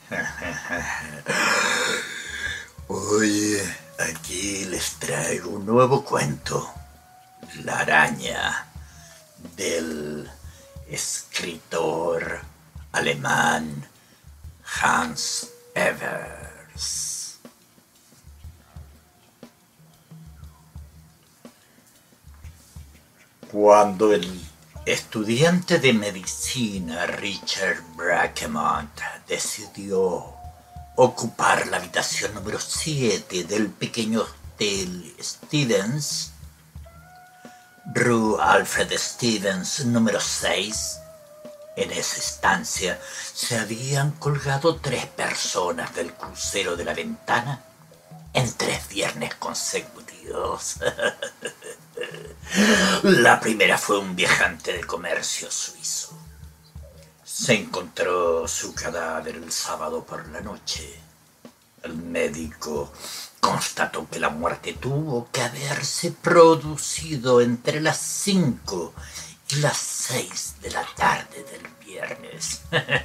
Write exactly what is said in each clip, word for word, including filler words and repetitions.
Oye, aquí les traigo un nuevo cuento. La araña, del escritor alemán Hans Evers. Cuando el estudiante de medicina Richard Brackemont decidió ocupar la habitación número siete del pequeño hotel Stevens, Rue Alfred Stevens número seis, en esa estancia se habían colgado tres personas del crucero de la ventana en tres viernes consecutivos. La primera fue un viajante de comercio suizo. Se encontró su cadáver el sábado por la noche. El médico constató que la muerte tuvo que haberse producido entre las cinco y las seis de la tarde del viernes.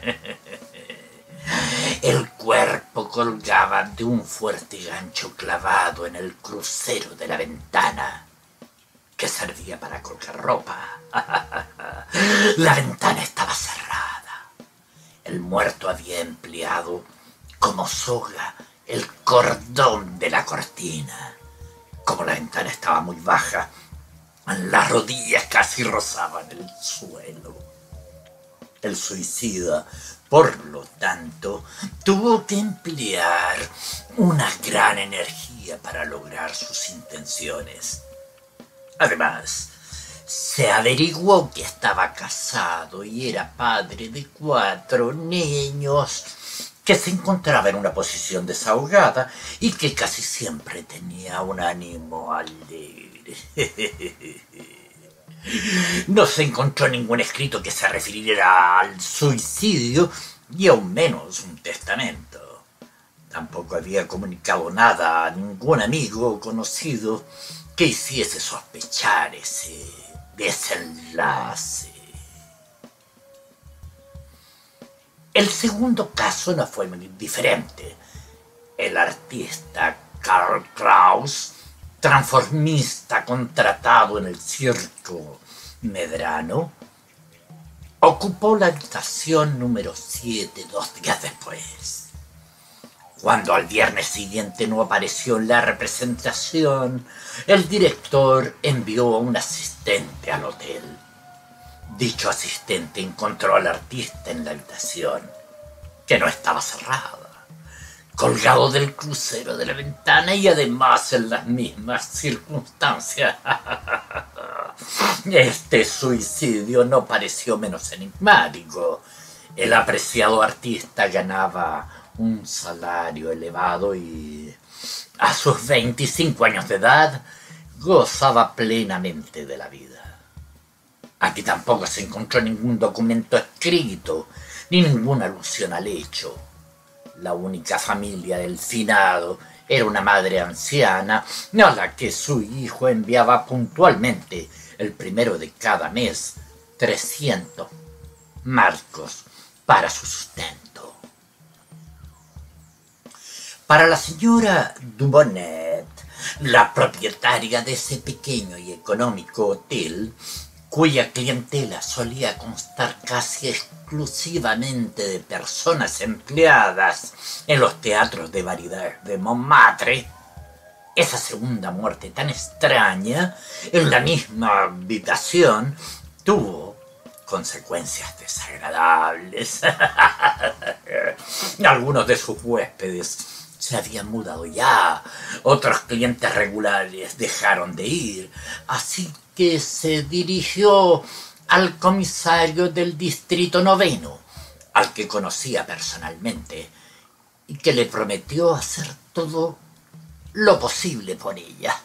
El cuerpo colgaba de un fuerte gancho clavado en el crucero de la ventana, que servía para colgar ropa. La ventana estaba cerrada. El muerto había empleado como soga el cordón de la cortina. Como la ventana estaba muy baja, las rodillas casi rozaban el suelo. El suicida, por lo tanto, tuvo que emplear una gran energía para lograr sus intenciones. Además, se averiguó que estaba casado y era padre de cuatro niños, que se encontraba en una posición desahogada y que casi siempre tenía un ánimo alegre. No se encontró ningún escrito que se refiriera al suicidio y aún menos un testamento. Tampoco había comunicado nada a ningún amigo o conocido que hiciese sospechar ese desenlace. El segundo caso no fue muy diferente. El artista Karl Kraus, transformista contratado en el circo Medrano, ocupó la habitación número siete dos días después. Cuando al viernes siguiente no apareció en la representación, el director envió a un asistente al hotel. Dicho asistente encontró al artista en la habitación, que no estaba cerrada, colgado del crucero de la ventana y además en las mismas circunstancias. Este suicidio no pareció menos enigmático. El apreciado artista ganaba un salario elevado y a sus veinticinco años de edad gozaba plenamente de la vida. Aquí tampoco se encontró ningún documento escrito ni ninguna alusión al hecho. La única familia del finado era una madre anciana a la que su hijo enviaba puntualmente el primero de cada mes trescientos marcos para su sustento. Para la señora Dubonnet, la propietaria de ese pequeño y económico hotel, cuya clientela solía constar casi exclusivamente de personas empleadas en los teatros de variedades de Montmartre, esa segunda muerte tan extraña en la misma habitación tuvo consecuencias desagradables. Algunos de sus huéspedes se habían mudado ya, otros clientes regulares dejaron de ir, así que se dirigió al comisario del distrito noveno, al que conocía personalmente, y que le prometió hacer todo lo posible por ella.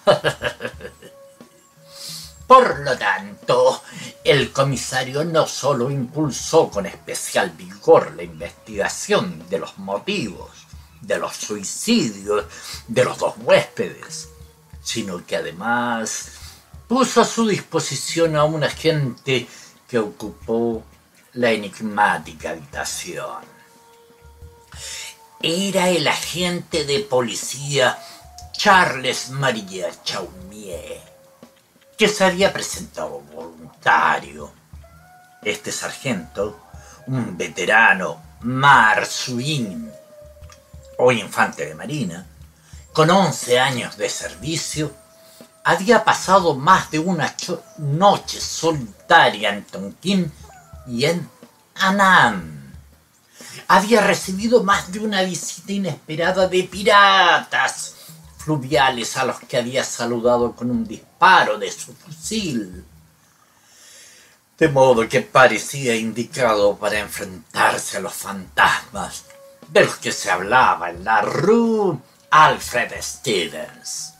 Por lo tanto, el comisario no solo impulsó con especial vigor la investigación de los motivos de los suicidios de los dos huéspedes, sino que además puso a su disposición a un agente que ocupó la enigmática habitación. era el agente de policía Charles Maria Chaumier, que se había presentado voluntario. Este sargento, un veterano Marsuin o infante de marina, con once años de servicio, había pasado más de una noche solitaria en Tonquín y en Annam. Había recibido más de una visita inesperada de piratas fluviales a los que había saludado con un disparo de su fusil, de modo que parecía indicado para enfrentarse a los fantasmas de los que se hablaba en la Rue Alfred Stevens.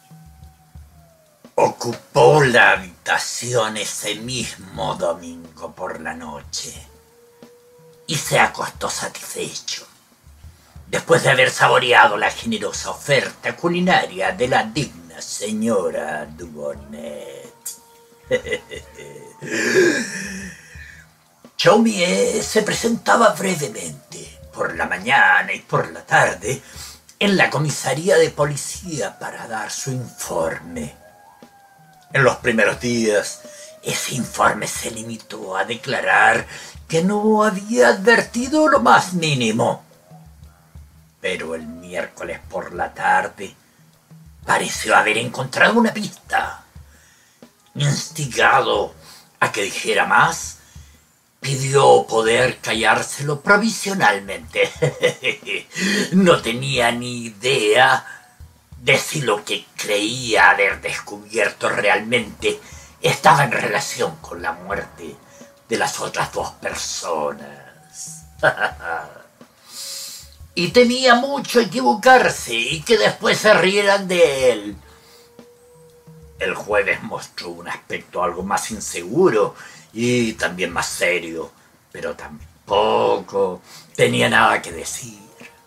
Ocupó la habitación ese mismo domingo por la noche y se acostó satisfecho, después de haber saboreado la generosa oferta culinaria de la digna señora Dubonnet. Chaumier se presentaba brevemente, por la mañana y por la tarde, en la comisaría de policía para dar su informe. En los primeros días, ese informe se limitó a declarar que no había advertido lo más mínimo. Pero el miércoles por la tarde pareció haber encontrado una pista. Instigado a que dijera más, pidió poder callárselo provisionalmente. No tenía ni idea de si lo que creía haber descubierto realmente estaba en relación con la muerte de las otras dos personas. Y temía mucho equivocarse y que después se rieran de él. El jueves mostró un aspecto algo más inseguro y también más serio, pero tampoco tenía nada que decir.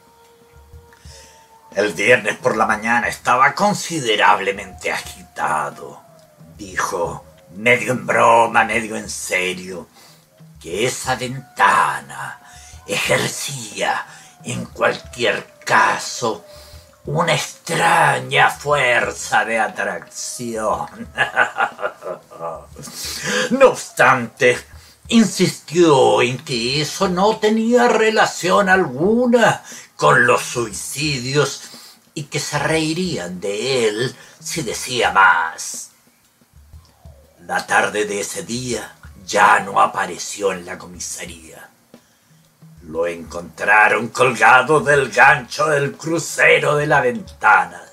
El viernes por la mañana estaba considerablemente agitado. Dijo, medio en broma, medio en serio, que esa ventana ejercía, en cualquier caso, una extraña fuerza de atracción. No obstante, insistió en que eso no tenía relación alguna con los suicidios y que se reirían de él si decía más. La tarde de ese día ya no apareció en la comisaría. Lo encontraron colgado del gancho del crucero de la ventana.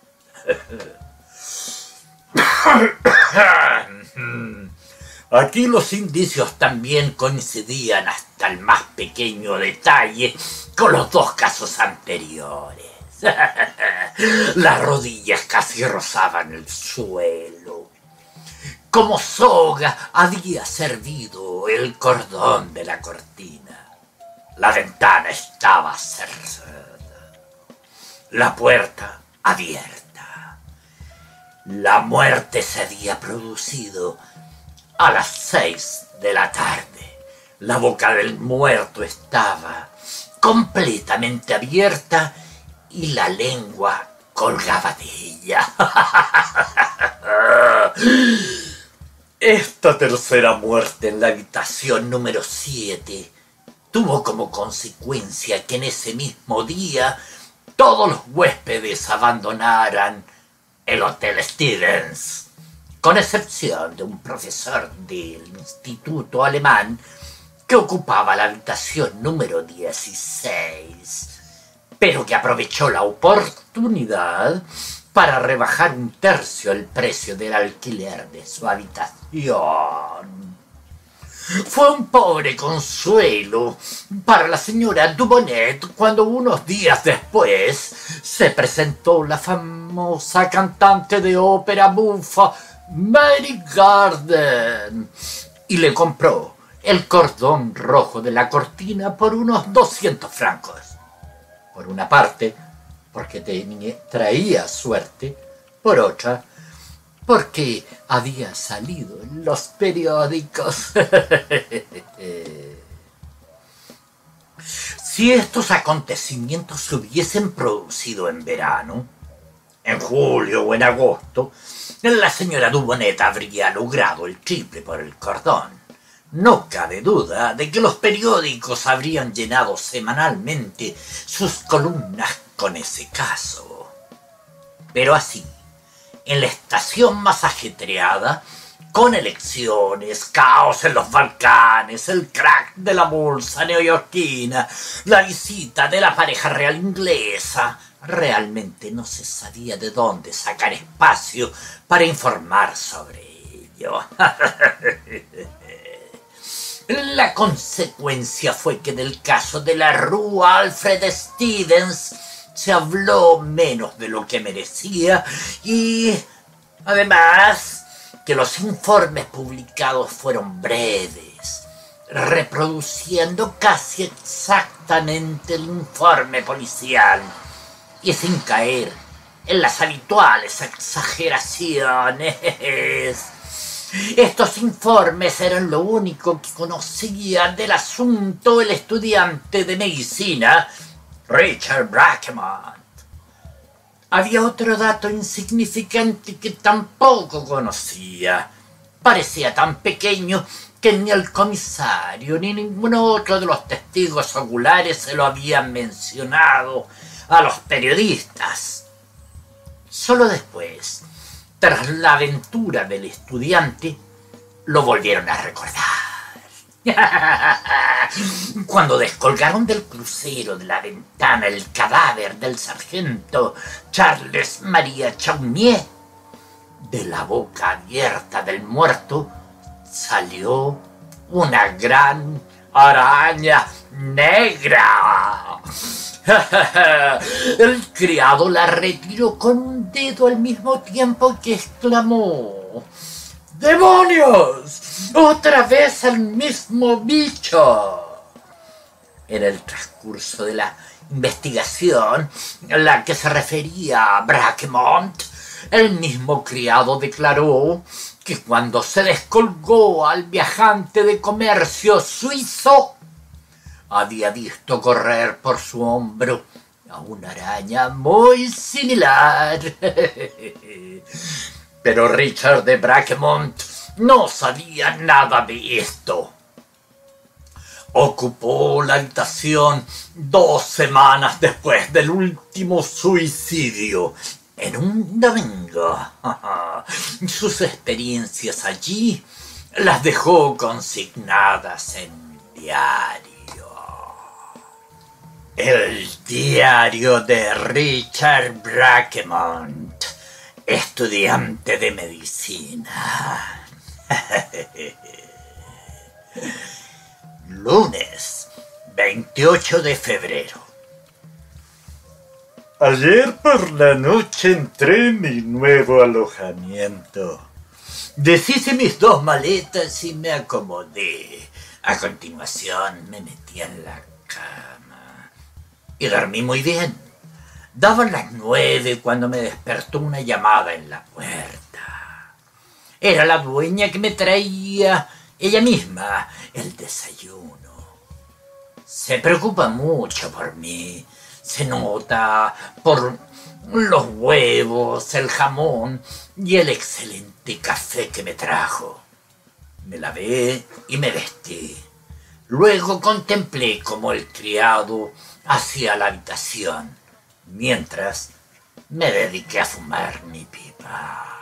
Aquí los indicios también coincidían hasta el más pequeño detalle con los dos casos anteriores. Las rodillas casi rozaban el suelo. Como soga había servido el cordón de la cortina. La ventana estaba cerrada, la puerta abierta. La muerte se había producido a las seis de la tarde. La boca del muerto estaba completamente abierta y la lengua colgaba de ella. Esta tercera muerte en la habitación número siete tuvo como consecuencia que en ese mismo día todos los huéspedes abandonaran el Hotel Stevens, con excepción de un profesor del instituto alemán que ocupaba la habitación número dieciséis, pero que aprovechó la oportunidad para rebajar un tercio el precio del alquiler de su habitación. Fue un pobre consuelo para la señora Dubonnet cuando unos días después se presentó la famosa cantante de ópera bufa Mary Garden y le compró el cordón rojo de la cortina por unos doscientos francos. Por una parte, porque tenía, traía suerte; por otra, porque había salido en los periódicos. Si estos acontecimientos se hubiesen producido en verano, en julio o en agosto, la señora Dubonet habría logrado el triple por el cordón. No cabe duda de que los periódicos habrían llenado semanalmente sus columnas con ese caso. Pero así, en la estación más ajetreada, con elecciones, caos en los Balcanes, el crack de la bolsa neoyorquina, la visita de la pareja real inglesa, realmente no se sabía de dónde sacar espacio para informar sobre ello. La consecuencia fue que del caso de la Rúa Alfred Stevens se habló menos de lo que merecía y, además, que los informes publicados fueron breves, reproduciendo casi exactamente el informe policial y sin caer en las habituales exageraciones. Estos informes eran lo único que conocía del asunto el estudiante de medicina Richard Brackemont. Había otro dato insignificante que tampoco conocía. Parecía tan pequeño que ni el comisario ni ninguno otro de los testigos oculares se lo habían mencionado a los periodistas. Solo después, tras la aventura del estudiante, lo volvieron a recordar. Cuando descolgaron del crucero de la ventana el cadáver del sargento Charles María Chaumier, de la boca abierta del muerto salió una gran araña negra. El criado la retiró con un dedo al mismo tiempo que exclamó: ¡Demonios! ¡Otra vez el mismo bicho! En el transcurso de la investigación a la que se refería Brackemont, el mismo criado declaró que cuando se descolgó al viajante de comercio suizo, había visto correr por su hombro a una araña muy similar. Pero Richard de Brackemont no sabía nada de esto. Ocupó la habitación dos semanas después del último suicidio, en un domingo. Sus experiencias allí las dejó consignadas en diario. El diario de Richard Brackemont, estudiante de medicina. Lunes, veintiocho de febrero. Ayer por la noche entré en mi nuevo alojamiento. Deshice mis dos maletas y me acomodé. A continuación me metí en la cama y dormí muy bien. Daban las nueve cuando me despertó una llamada en la puerta. Era la dueña que me traía ella misma el desayuno. Se preocupa mucho por mí. Se nota por los huevos, el jamón y el excelente café que me trajo. Me lavé y me vestí. Luego contemplé cómo el criado hacía la habitación, mientras me dediqué a fumar mi pipa.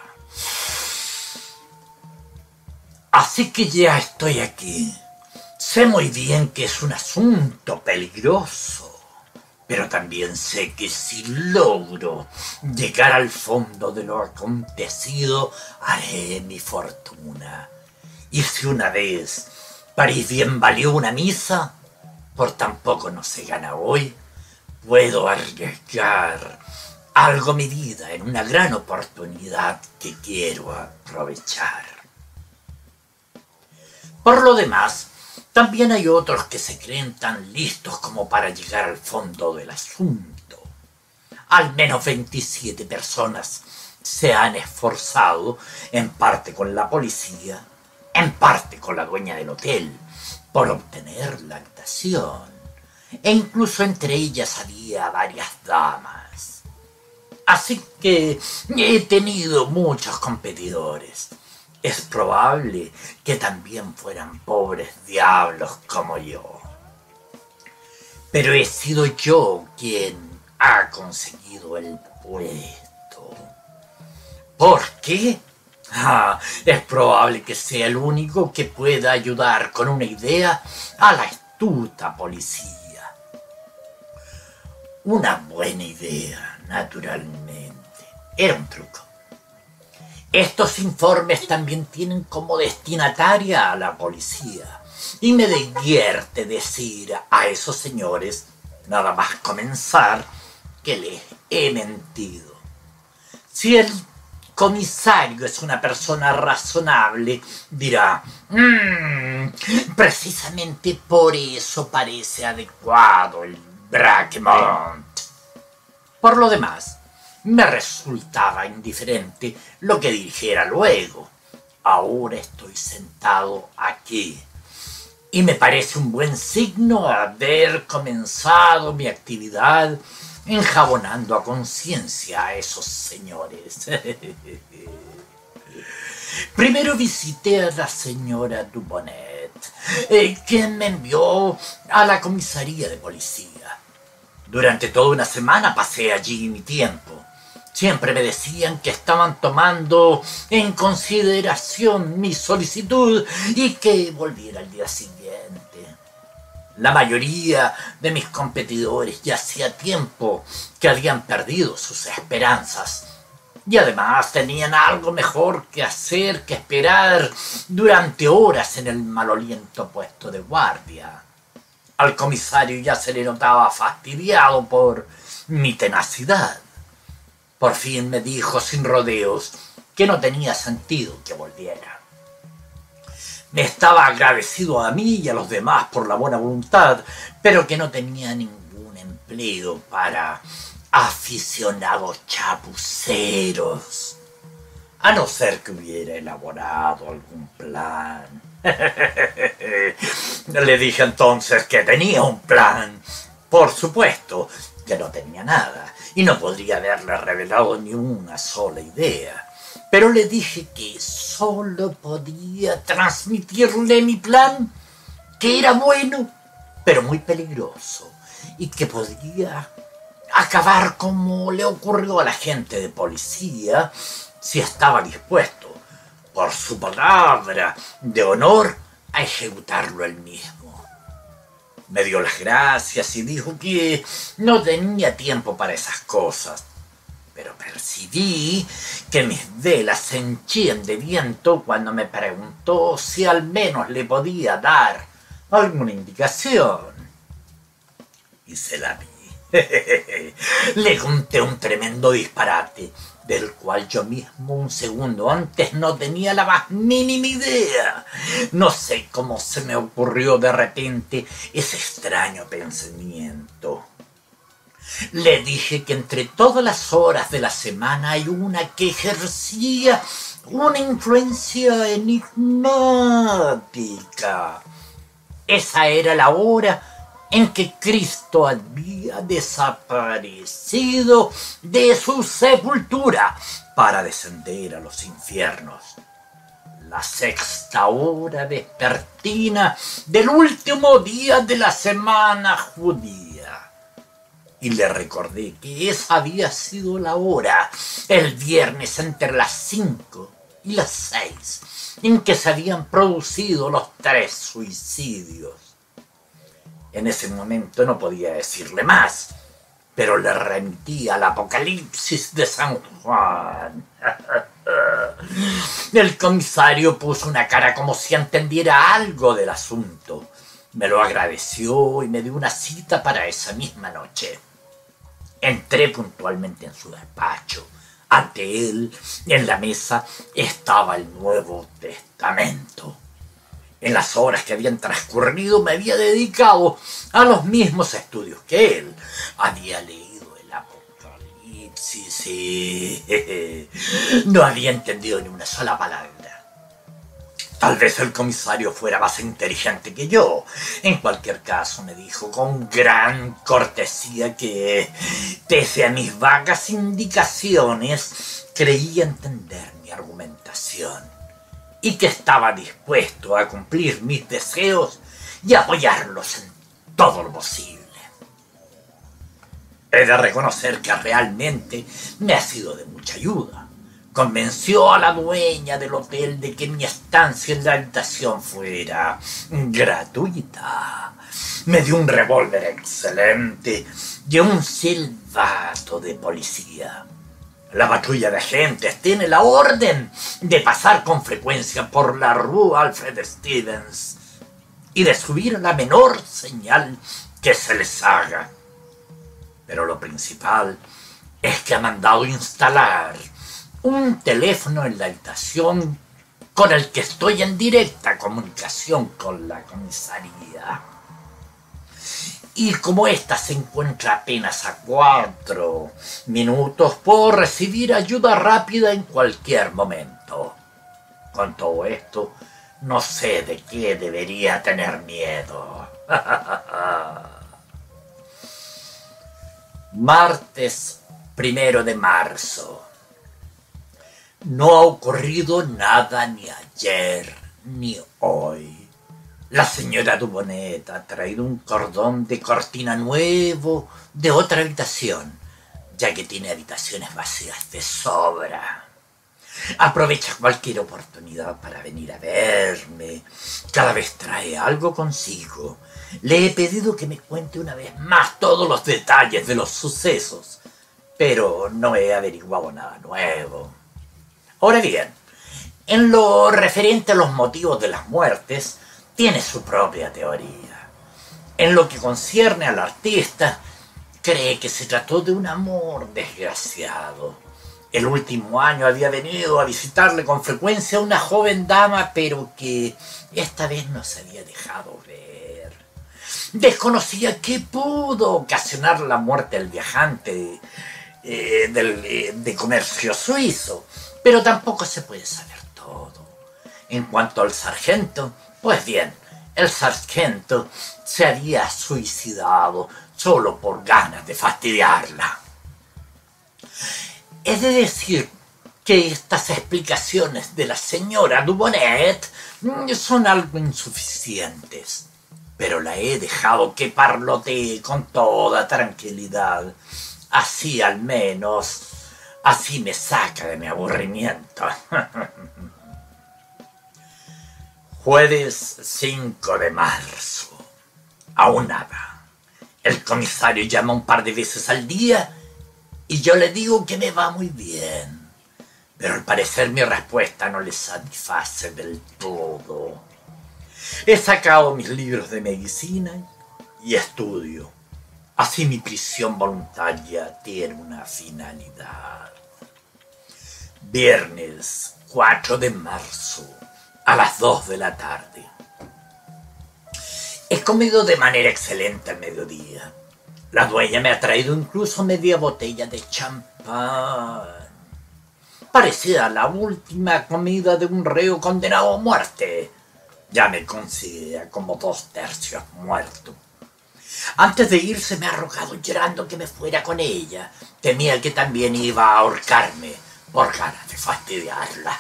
Así que ya estoy aquí. Sé muy bien que es un asunto peligroso, pero también sé que si logro llegar al fondo de lo acontecido, haré mi fortuna. Y si una vez París bien valió una misa, por tan poco no se gana hoy, puedo arriesgar algo mi vida en una gran oportunidad que quiero aprovechar. Por lo demás, también hay otros que se creen tan listos como para llegar al fondo del asunto. Al menos veintisiete personas se han esforzado, en parte con la policía, en parte con la dueña del hotel, por obtener la habitación. e incluso entre ellas había varias damas. Así que he tenido muchos competidores. Es probable que también fueran pobres diablos como yo. Pero he sido yo quien ha conseguido el puesto. ¿Por qué? Ah, es probable que sea el único que pueda ayudar con una idea a la astuta policía. Una buena idea, naturalmente. Era un truco. Estos informes también tienen como destinataria a la policía. Y me divierte decir a esos señores, nada más comenzar, que les he mentido. Si el comisario es una persona razonable, dirá, mmm, precisamente por eso parece adecuado el Braquemont. Por lo demás, me resultaba indiferente lo que dijera luego. Ahora estoy sentado aquí. Y me parece un buen signo haber comenzado mi actividad enjabonando a conciencia a esos señores. Primero visité a la señora Dubonnet, eh, quien me envió a la comisaría de policía. Durante toda una semana pasé allí mi tiempo. Siempre me decían que estaban tomando en consideración mi solicitud y que volviera al día siguiente. La mayoría de mis competidores ya hacía tiempo que habían perdido sus esperanzas y además tenían algo mejor que hacer que esperar durante horas en el maloliento puesto de guardia. Al comisario ya se le notaba fastidiado por mi tenacidad. Por fin me dijo sin rodeos que no tenía sentido que volviera. Me estaba agradecido a mí y a los demás por la buena voluntad, pero que no tenía ningún empleo para aficionados chapuceros, a no ser que hubiera elaborado algún plan. Le dije entonces que tenía un plan. Por supuesto que no tenía nada y no podría haberle revelado ni una sola idea. Pero le dije que solo podía transmitirle mi plan, que era bueno, pero muy peligroso, y que podía acabar como le ocurrió a la gente de policía si estaba dispuesto, por su palabra de honor, a ejecutarlo él mismo. Me dio las gracias y dijo que no tenía tiempo para esas cosas. Pero percibí que mis velas se henchían de viento cuando me preguntó si al menos le podía dar alguna indicación. Y se la vi. Le conté un tremendo disparate, del cual yo mismo un segundo antes no tenía la más mínima idea. No sé cómo se me ocurrió de repente ese extraño pensamiento. Le dije que entre todas las horas de la semana hay una que ejercía una influencia enigmática. Esa era la hora en que Cristo había desaparecido de su sepultura para descender a los infiernos. La sexta hora vespertina del último día de la semana judía. Y le recordé que esa había sido la hora, el viernes entre las cinco y las seis, en que se habían producido los tres suicidios. En ese momento no podía decirle más, pero le remití al Apocalipsis de San Juan. El comisario puso una cara como si entendiera algo del asunto. Me lo agradeció y me dio una cita para esa misma noche. Entré puntualmente en su despacho. Ante él, en la mesa, estaba el Nuevo Testamento. En las horas que habían transcurrido me había dedicado a los mismos estudios que él. Había leído el Apocalipsis y no había entendido ni una sola palabra. Tal vez el comisario fuera más inteligente que yo. En cualquier caso, me dijo con gran cortesía que, pese a mis vagas indicaciones, creía entender mi argumentación y que estaba dispuesto a cumplir mis deseos y apoyarlos en todo lo posible. He de reconocer que realmente me ha sido de mucha ayuda. Convenció a la dueña del hotel de que mi estancia en la habitación fuera gratuita. Me dio un revólver excelente y un silbato de policía. La patrulla de agentes tiene la orden de pasar con frecuencia por la Rue Alfred Stevens y de subir la menor señal que se les haga. Pero lo principal es que ha mandado instalar un teléfono en la habitación con el que estoy en directa comunicación con la comisaría. Y como ésta se encuentra apenas a cuatro minutos, puedo recibir ayuda rápida en cualquier momento. Con todo esto, no sé de qué debería tener miedo. Martes primero de marzo. No ha ocurrido nada ni ayer ni hoy. La señora Dubonnet ha traído un cordón de cortina nuevo de otra habitación, ya que tiene habitaciones vacías de sobra. Aprovecha cualquier oportunidad para venir a verme. Cada vez trae algo consigo. Le he pedido que me cuente una vez más todos los detalles de los sucesos, pero no he averiguado nada nuevo. Ahora bien, en lo referente a los motivos de las muertes, tiene su propia teoría. En lo que concierne al artista, cree que se trató de un amor desgraciado. El último año había venido a visitarle con frecuencia una joven dama, pero que esta vez no se había dejado ver. Desconocía qué pudo ocasionar la muerte del viajante eh, del, eh, de comercio suizo, pero tampoco se puede saber todo. En cuanto al sargento, pues bien, el sargento se había suicidado solo por ganas de fastidiarla. He de decir que estas explicaciones de la señora Dubonnet son algo insuficientes, pero la he dejado que parlotee con toda tranquilidad. Así al menos, así me saca de mi aburrimiento. Jueves cinco de marzo. Aún nada. El comisario llama un par de veces al día y yo le digo que me va muy bien. Pero al parecer mi respuesta no le satisface del todo. He sacado mis libros de medicina y estudio. Así mi prisión voluntaria tiene una finalidad. Viernes cuatro de marzo, a las dos de la tarde. He comido de manera excelente al mediodía. La dueña me ha traído incluso media botella de champán. Parecida a la última comida de un reo condenado a muerte. Ya me considera como dos tercios muerto. Antes de irse me ha rogado llorando que me fuera con ella. Temía que también iba a ahorcarme por ganas de fastidiarla.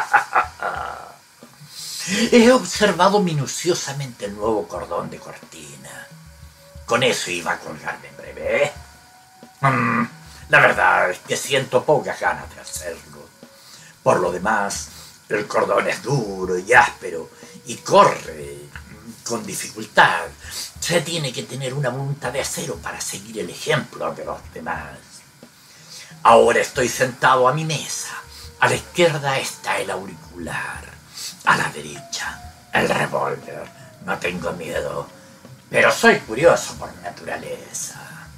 He observado minuciosamente el nuevo cordón de cortina. Con eso iba a colgarme en breve. Mm, la verdad es que siento pocas ganas de hacerlo. Por lo demás, el cordón es duro y áspero y corre con dificultad. Se tiene que tener una voluntad de acero para seguir el ejemplo de los demás. Ahora estoy sentado a mi mesa. A la izquierda está el auricular. A la derecha, el revólver. No tengo miedo, pero soy curioso por naturaleza.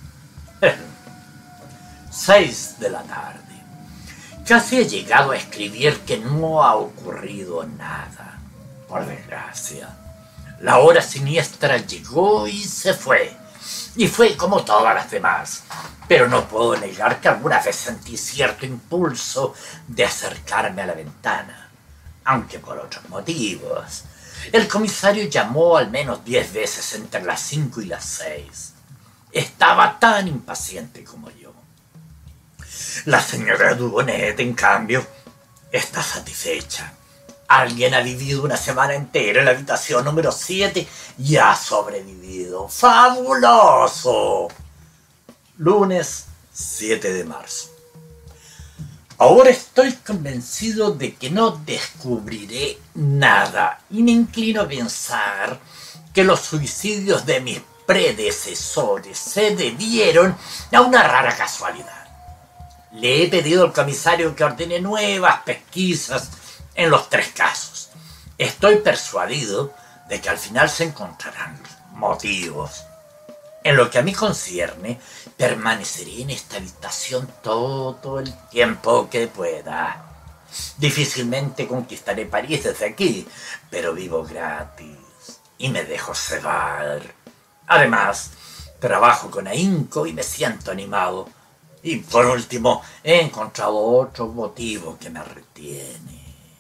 Seis de la tarde. Casi he llegado a escribir que no ha ocurrido nada, por desgracia. La hora siniestra llegó y se fue, y fue como todas las demás, pero no puedo negar que alguna vez sentí cierto impulso de acercarme a la ventana. aunque por otros motivos. El comisario llamó al menos diez veces entre las cinco y las seis. Estaba tan impaciente como yo. La señora Dubonet, en cambio, está satisfecha. Alguien ha vivido una semana entera en la habitación número siete y ha sobrevivido. ¡Fabuloso! Lunes siete de marzo. Ahora estoy convencido de que no descubriré nada y me inclino a pensar que los suicidios de mis predecesores se debieron a una rara casualidad. Le he pedido al comisario que ordene nuevas pesquisas en los tres casos. Estoy persuadido de que al final se encontrarán motivos. En lo que a mí concierne, permaneceré en esta habitación todo el tiempo que pueda. Difícilmente conquistaré París desde aquí, pero vivo gratis y me dejo cebar. Además, trabajo con ahínco y me siento animado. Y por último, he encontrado otro motivo que me retiene.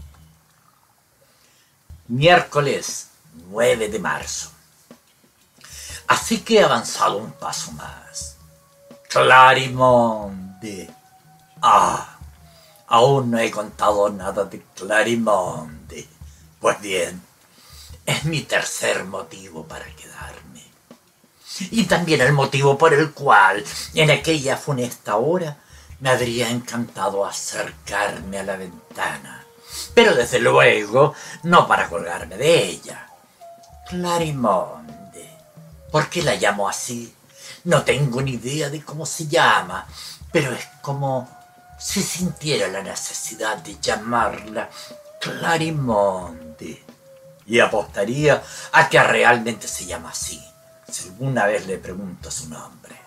Miércoles nueve de marzo. Así que he avanzado un paso más. Clarimonde. Ah, aún no he contado nada de Clarimonde. Pues bien, es mi tercer motivo para quedarme. Y también el motivo por el cual, en aquella funesta hora, me habría encantado acercarme a la ventana. Pero desde luego, no para colgarme de ella. Clarimonde. ¿Por qué la llamo así? No tengo ni idea de cómo se llama, pero es como si sintiera la necesidad de llamarla Clarimonde. Y apostaría a que realmente se llama así, si alguna vez le pregunto su nombre.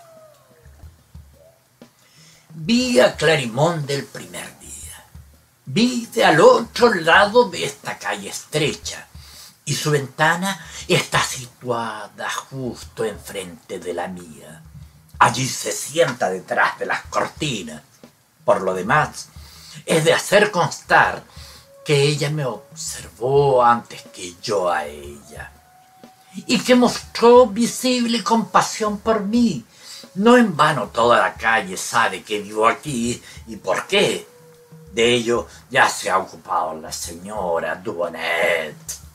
Vi a Clarimonde el primer día. Vive al otro lado de esta calle estrecha y su ventana está situada justo enfrente de la mía. Allí se sienta detrás de las cortinas. Por lo demás, es de hacer constar que ella me observó antes que yo a ella y que mostró visible compasión por mí. No en vano toda la calle sabe que vivo aquí y por qué. De ello ya se ha ocupado la señora Dubonet.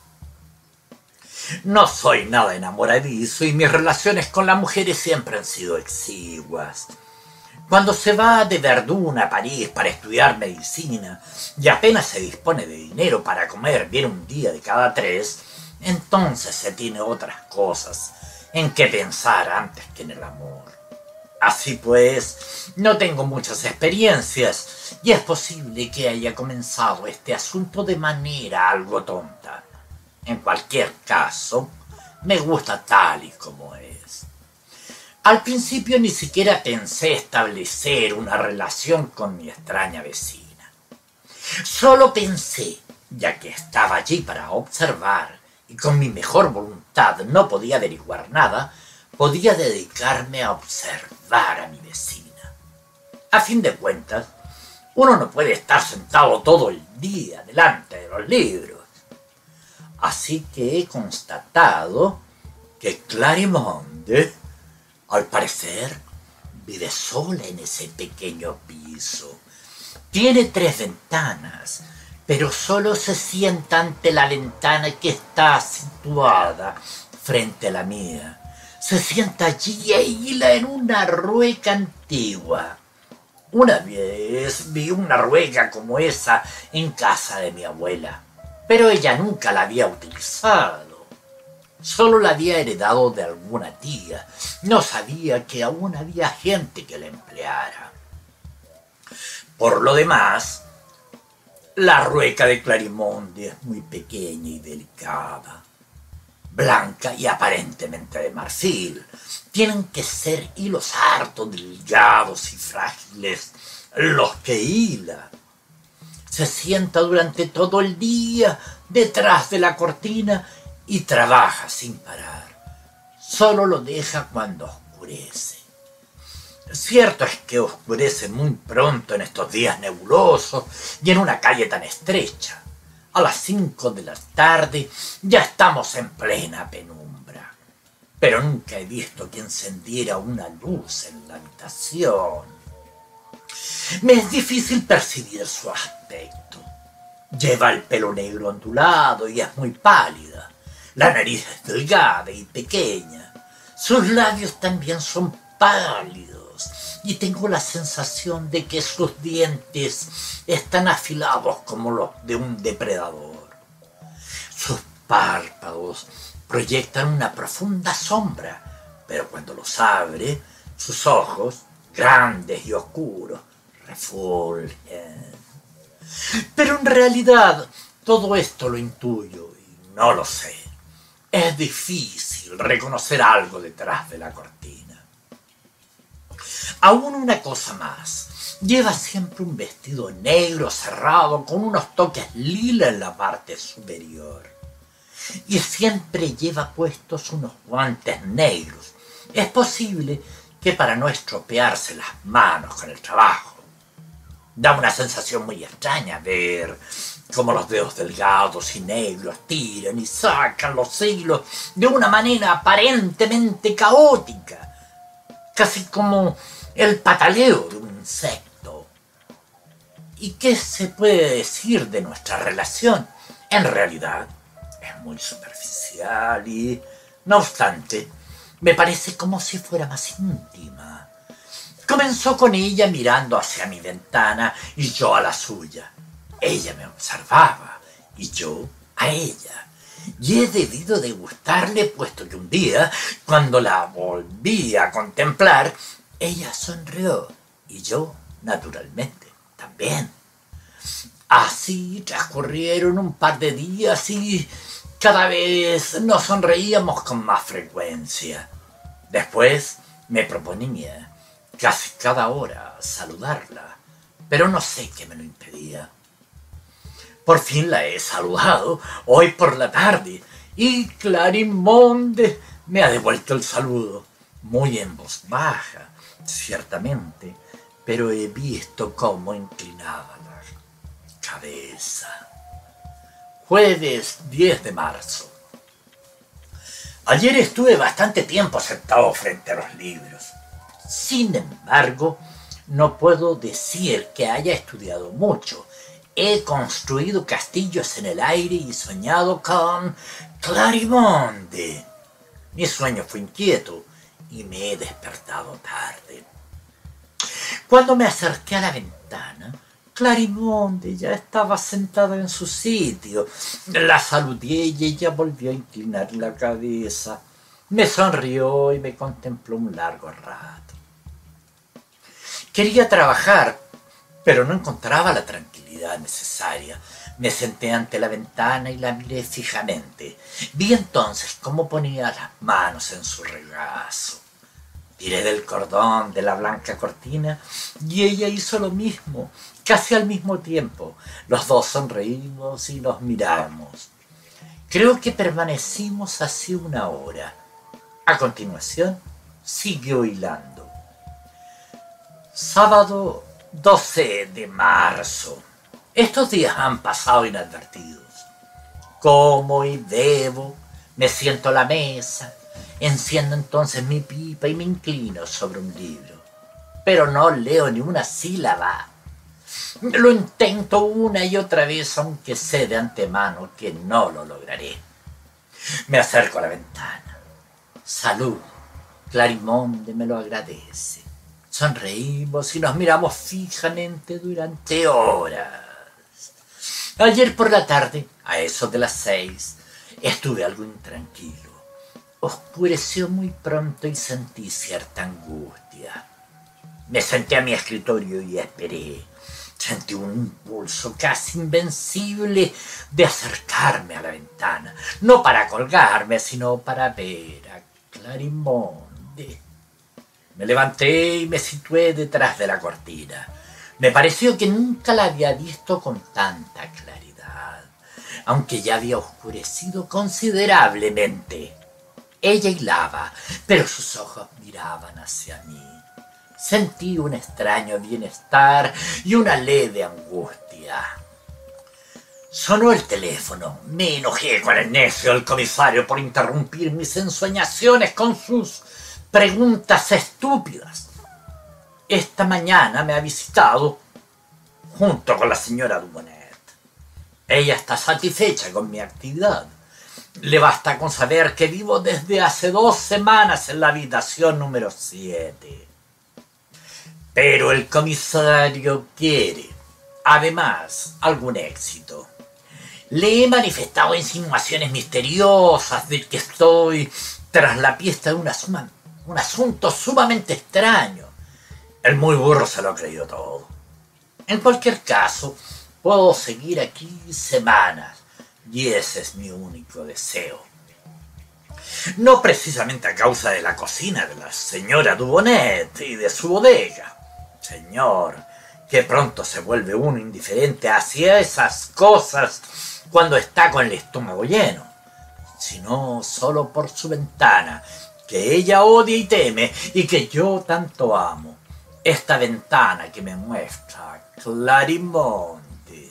No soy nada enamoradizo y mis relaciones con las mujeres siempre han sido exiguas. Cuando se va de Verdún a París para estudiar medicina y apenas se dispone de dinero para comer bien un día de cada tres, entonces se tiene otras cosas en que pensar antes que en el amor. Así pues, no tengo muchas experiencias y es posible que haya comenzado este asunto de manera algo tonta. En cualquier caso, me gusta tal y como es. Al principio ni siquiera pensé establecer una relación con mi extraña vecina. Solo pensé, ya que estaba allí para observar y con mi mejor voluntad no podía averiguar nada, podía dedicarme a observar a mi vecina. A fin de cuentas, uno no puede estar sentado todo el día delante de los libros. Así que he constatado que Clarimonde, al parecer, vive sola en ese pequeño piso. Tiene tres ventanas, pero solo se sienta ante la ventana que está situada frente a la mía. Se sienta allí e hila en una rueca antigua. Una vez vi una rueca como esa en casa de mi abuela, pero ella nunca la había utilizado. Solo la había heredado de alguna tía. No sabía que aún había gente que la empleara. Por lo demás, la rueca de Clarimonde es muy pequeña y delicada, blanca y aparentemente de marfil. Tienen que ser hilos hartos, delgados y frágiles los que hila. Se sienta durante todo el día detrás de la cortina y trabaja sin parar. Solo lo deja cuando oscurece. Cierto es que oscurece muy pronto en estos días nebulosos y en una calle tan estrecha. A las cinco de la tarde ya estamos en plena penumbra. Pero nunca he visto que encendiera una luz en la habitación. Me es difícil percibir su aspecto. Lleva el pelo negro ondulado y es muy pálida. La nariz es delgada y pequeña. Sus labios también son pálidos y tengo la sensación de que sus dientes están afilados como los de un depredador. Sus párpados proyectan una profunda sombra, pero cuando los abre, sus ojos, grandes y oscuros, refulgen. Pero en realidad todo esto lo intuyo y no lo sé. Es difícil reconocer algo detrás de la cortina. Aún una cosa más. Lleva siempre un vestido negro cerrado con unos toques lila en la parte superior. Y siempre lleva puestos unos guantes negros. Es posible que para no estropearse las manos con el trabajo. Da una sensación muy extraña ver cómo los dedos delgados y negros tiran y sacan los hilos de una manera aparentemente caótica, casi como el pataleo de un insecto. ¿Y qué se puede decir de nuestra relación? En realidad es muy superficial y, no obstante, me parece como si fuera más íntima. Comenzó con ella mirando hacia mi ventana y yo a la suya. Ella me observaba y yo a ella. Y he debido de gustarle, puesto que un día, cuando la volví a contemplar, ella sonrió y yo, naturalmente, también. Así transcurrieron un par de días y cada vez nos sonreíamos con más frecuencia. Después me proponía casi cada hora saludarla, pero no sé qué me lo impedía. Por fin la he saludado hoy por la tarde y Clarimonde me ha devuelto el saludo, muy en voz baja, ciertamente, pero he visto cómo inclinaba la cabeza. Jueves diez de marzo. Ayer estuve bastante tiempo sentado frente a los libros. Sin embargo, no puedo decir que haya estudiado mucho. He construido castillos en el aire y soñado con Clarimonde. Mi sueño fue inquieto y me he despertado tarde. Cuando me acerqué a la ventana, Clarimonde ya estaba sentada en su sitio. La saludé y ella volvió a inclinar la cabeza. Me sonrió y me contempló un largo rato. Quería trabajar, pero no encontraba la tranquilidad necesaria. Me senté ante la ventana y la miré fijamente. Vi entonces cómo ponía las manos en su regazo. Tiré del cordón de la blanca cortina y ella hizo lo mismo, casi al mismo tiempo. Los dos sonreímos y nos miramos. Creo que permanecimos así una hora. A continuación, siguió hilando. Sábado doce de marzo. Estos días han pasado inadvertidos. Como y bebo, me siento a la mesa, enciendo entonces mi pipa y me inclino sobre un libro. Pero no leo ni una sílaba. Lo intento una y otra vez, aunque sé de antemano que no lo lograré. Me acerco a la ventana. Saludo. Clarimonde me lo agradece. Sonreímos y nos miramos fijamente durante horas. Ayer por la tarde, a eso de las seis, estuve algo intranquilo. Oscureció muy pronto y sentí cierta angustia. Me senté a mi escritorio y esperé. Sentí un impulso casi invencible de acercarme a la ventana, no para colgarme, sino para ver a Clarimonde. Me levanté y me situé detrás de la cortina. Me pareció que nunca la había visto con tanta claridad, aunque ya había oscurecido considerablemente. Ella hilaba, pero sus ojos miraban hacia mí. Sentí un extraño bienestar y una leve angustia. Sonó el teléfono. Me enojé con el necio del comisario por interrumpir mis ensoñaciones con sus preguntas estúpidas. Esta mañana me ha visitado junto con la señora Dubonet. Ella está satisfecha con mi actividad. Le basta con saber que vivo desde hace dos semanas en la habitación número siete. Pero el comisario quiere, además, algún éxito. Le he manifestado insinuaciones misteriosas de que estoy tras la pieza de una suma, un asunto sumamente extraño. El muy burro se lo ha creído todo. En cualquier caso, puedo seguir aquí semanas, y ese es mi único deseo. No precisamente a causa de la cocina de la señora Dubonet y de su bodega. Señor, que pronto se vuelve uno indiferente hacia esas cosas cuando está con el estómago lleno, sino solo por su ventana, que ella odia y teme y que yo tanto amo. Esta ventana que me muestra Clarimonde.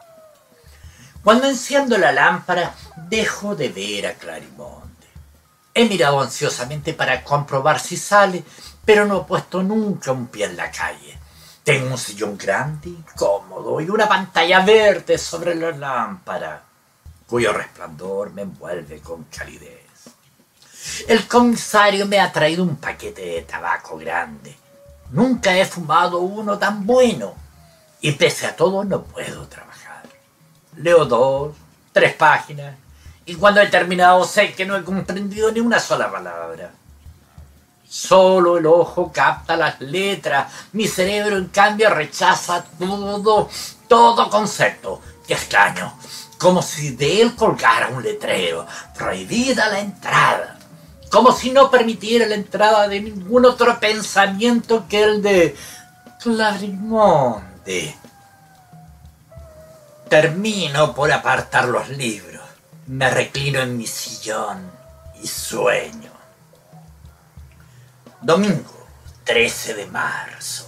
Cuando enciendo la lámpara, dejo de ver a Clarimonde. He mirado ansiosamente para comprobar si sale, pero no he puesto nunca un pie en la calle. Tengo un sillón grande y cómodo y una pantalla verde sobre la lámpara, cuyo resplandor me envuelve con calidez. El comisario me ha traído un paquete de tabaco grande. Nunca he fumado uno tan bueno y pese a todo no puedo trabajar. Leo dos, tres páginas y cuando he terminado sé que no he comprendido ni una sola palabra. Solo el ojo capta las letras, mi cerebro en cambio rechaza todo, todo concepto. ¡Qué extraño! Como si de él colgara un letrero, prohibida la entrada. Como si no permitiera la entrada de ningún otro pensamiento que el de Clarimonde. Termino por apartar los libros. Me reclino en mi sillón y sueño. Domingo, trece de marzo.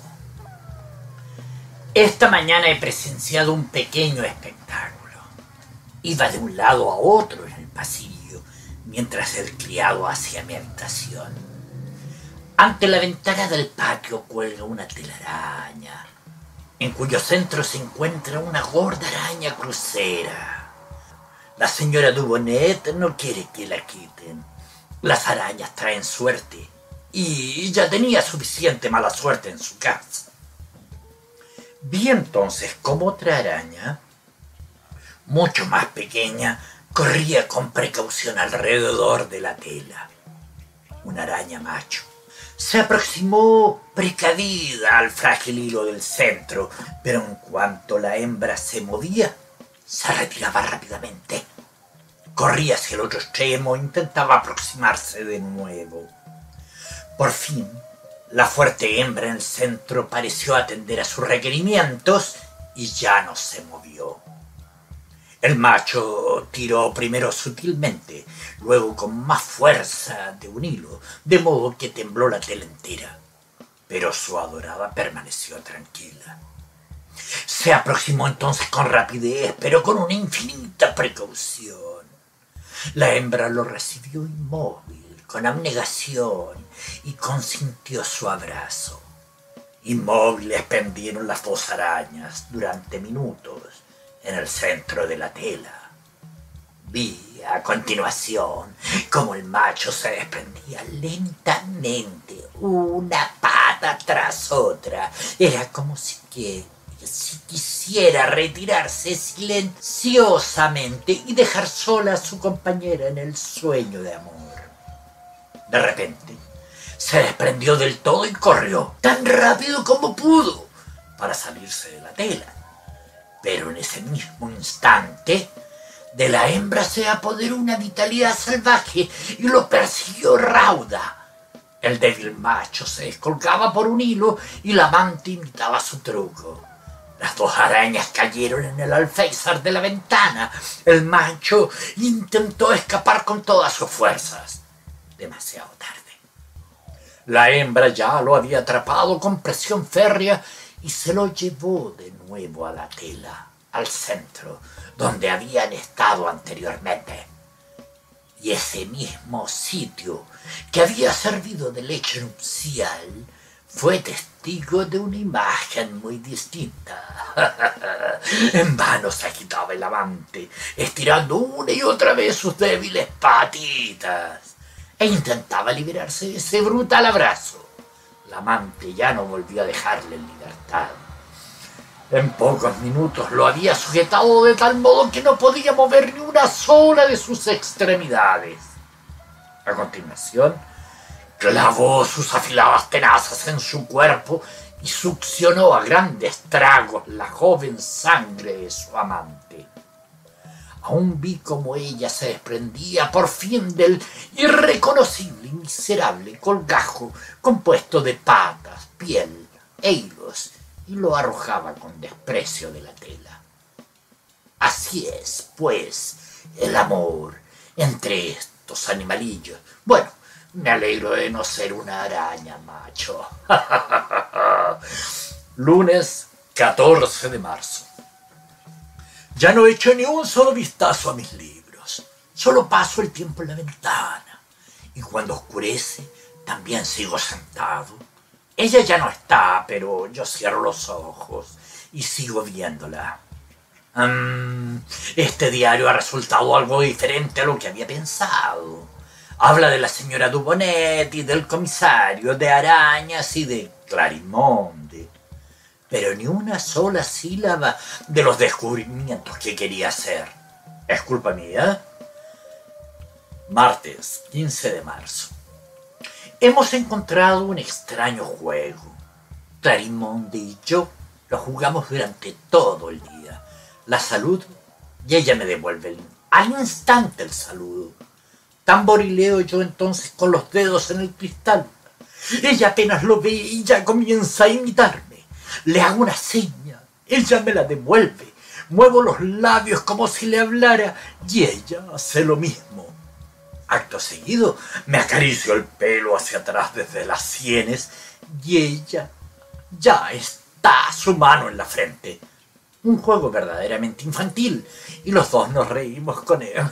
Esta mañana he presenciado un pequeño espectáculo. Iba de un lado a otro en el pasillo, mientras el criado hacía mi habitación. Ante la ventana del patio cuelga una telaraña, en cuyo centro se encuentra una gorda araña crucera. La señora Dubonet no quiere que la quiten. Las arañas traen suerte, y ya tenía suficiente mala suerte en su casa. Vi entonces como otra araña, mucho más pequeña, corría con precaución alrededor de la tela. Una araña macho. Se aproximó precavida al frágil hilo del centro, pero en cuanto la hembra se movía, se retiraba rápidamente. Corría hacia el otro extremo e intentaba aproximarse de nuevo. Por fin, la fuerte hembra en el centro pareció atender a sus requerimientos y ya no se movió. El macho tiró primero sutilmente, luego con más fuerza de un hilo, de modo que tembló la tela entera. Pero su adorada permaneció tranquila. Se aproximó entonces con rapidez, pero con una infinita precaución. La hembra lo recibió inmóvil, con abnegación, y consintió su abrazo. Inmóviles pendieron las dos arañas durante minutos en el centro de la tela. Vi a continuación cómo el macho se desprendía lentamente, una pata tras otra. Era como si, que, si quisiera retirarse silenciosamente y dejar sola a su compañera en el sueño de amor. De repente, se desprendió del todo y corrió tan rápido como pudo para salirse de la tela. Pero en ese mismo instante, de la hembra se apoderó una vitalidad salvaje y lo persiguió rauda. El débil macho se descolgaba por un hilo y la amante imitaba su truco. Las dos arañas cayeron en el alféizar de la ventana. El macho intentó escapar con todas sus fuerzas. Demasiado tarde. La hembra ya lo había atrapado con presión férrea y se lo llevó de nuevo a la tela. al centro, donde habían estado anteriormente. Y ese mismo sitio que había servido de lecho nupcial fue testigo de una imagen muy distinta. En vano se agitaba el amante, estirando una y otra vez sus débiles patitas, e intentaba liberarse de ese brutal abrazo. La amante ya no volvió a dejarle en libertad. En pocos minutos lo había sujetado de tal modo que no podía mover ni una sola de sus extremidades. A continuación, clavó sus afiladas tenazas en su cuerpo y succionó a grandes tragos la joven sangre de su amante. Aún vi cómo ella se desprendía por fin del irreconocible y miserable colgajo compuesto de patas, piel e hilos, y lo arrojaba con desprecio de la tela. Así es, pues, el amor entre estos animalillos. Bueno, me alegro de no ser una araña, macho. Lunes catorce de marzo. Ya no he hecho ni un solo vistazo a mis libros. Solo paso el tiempo en la ventana. Y cuando oscurece, también sigo sentado. Ella ya no está, pero yo cierro los ojos y sigo viéndola. Um, este diario ha resultado algo diferente a lo que había pensado. Habla de la señora Dubonnet y del comisario, de arañas y de Clarimonde, pero ni una sola sílaba de los descubrimientos que quería hacer. ¿Es culpa mía? Martes quince de marzo. Hemos encontrado un extraño juego. Clarimonde y yo lo jugamos durante todo el día. La saludo y ella me devuelve el, al instante el saludo. Tamborileo yo entonces con los dedos en el cristal. Ella apenas lo ve y ya comienza a imitarme. Le hago una seña, ella me la devuelve. Muevo los labios como si le hablara y ella hace lo mismo. Acto seguido me acaricio el pelo hacia atrás desde las sienes y ella ya está su mano en la frente. Un juego verdaderamente infantil y los dos nos reímos con él.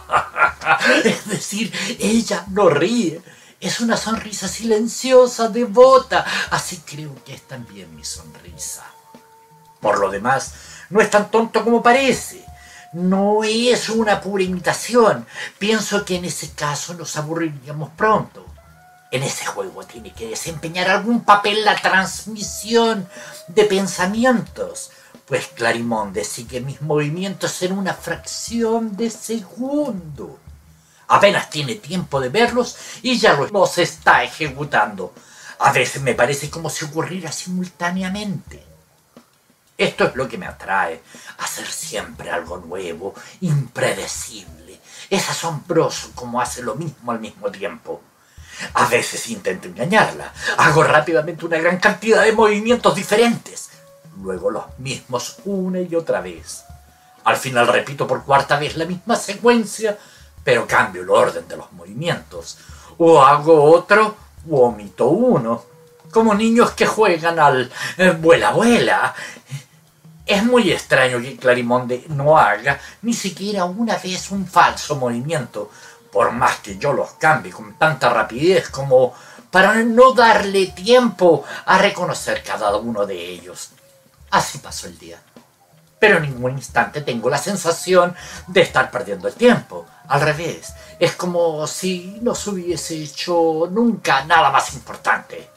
Es decir, ella no ríe. Es una sonrisa silenciosa, devota. Así creo que es también mi sonrisa. Por lo demás, no es tan tonto como parece. No es una pura imitación. Pienso que en ese caso nos aburriríamos pronto. En ese juego tiene que desempeñar algún papel la transmisión de pensamientos, pues Clarimonde sigue mis movimientos en una fracción de segundo. Apenas tiene tiempo de verlos y ya los está ejecutando. A veces me parece como si ocurriera simultáneamente. Esto es lo que me atrae, hacer siempre algo nuevo, impredecible. Es asombroso cómo hace lo mismo al mismo tiempo. A veces intento engañarla. Hago rápidamente una gran cantidad de movimientos diferentes. Luego los mismos una y otra vez. Al final repito por cuarta vez la misma secuencia, pero cambio el orden de los movimientos. O hago otro o omito uno. Como niños que juegan al eh, vuela, vuela. Es muy extraño que Clarimonde no haga ni siquiera una vez un falso movimiento, por más que yo los cambie con tanta rapidez como para no darle tiempo a reconocer cada uno de ellos. Así pasó el día. Pero en ningún instante tengo la sensación de estar perdiendo el tiempo. Al revés, es como si no se hubiese hecho nunca nada más importante.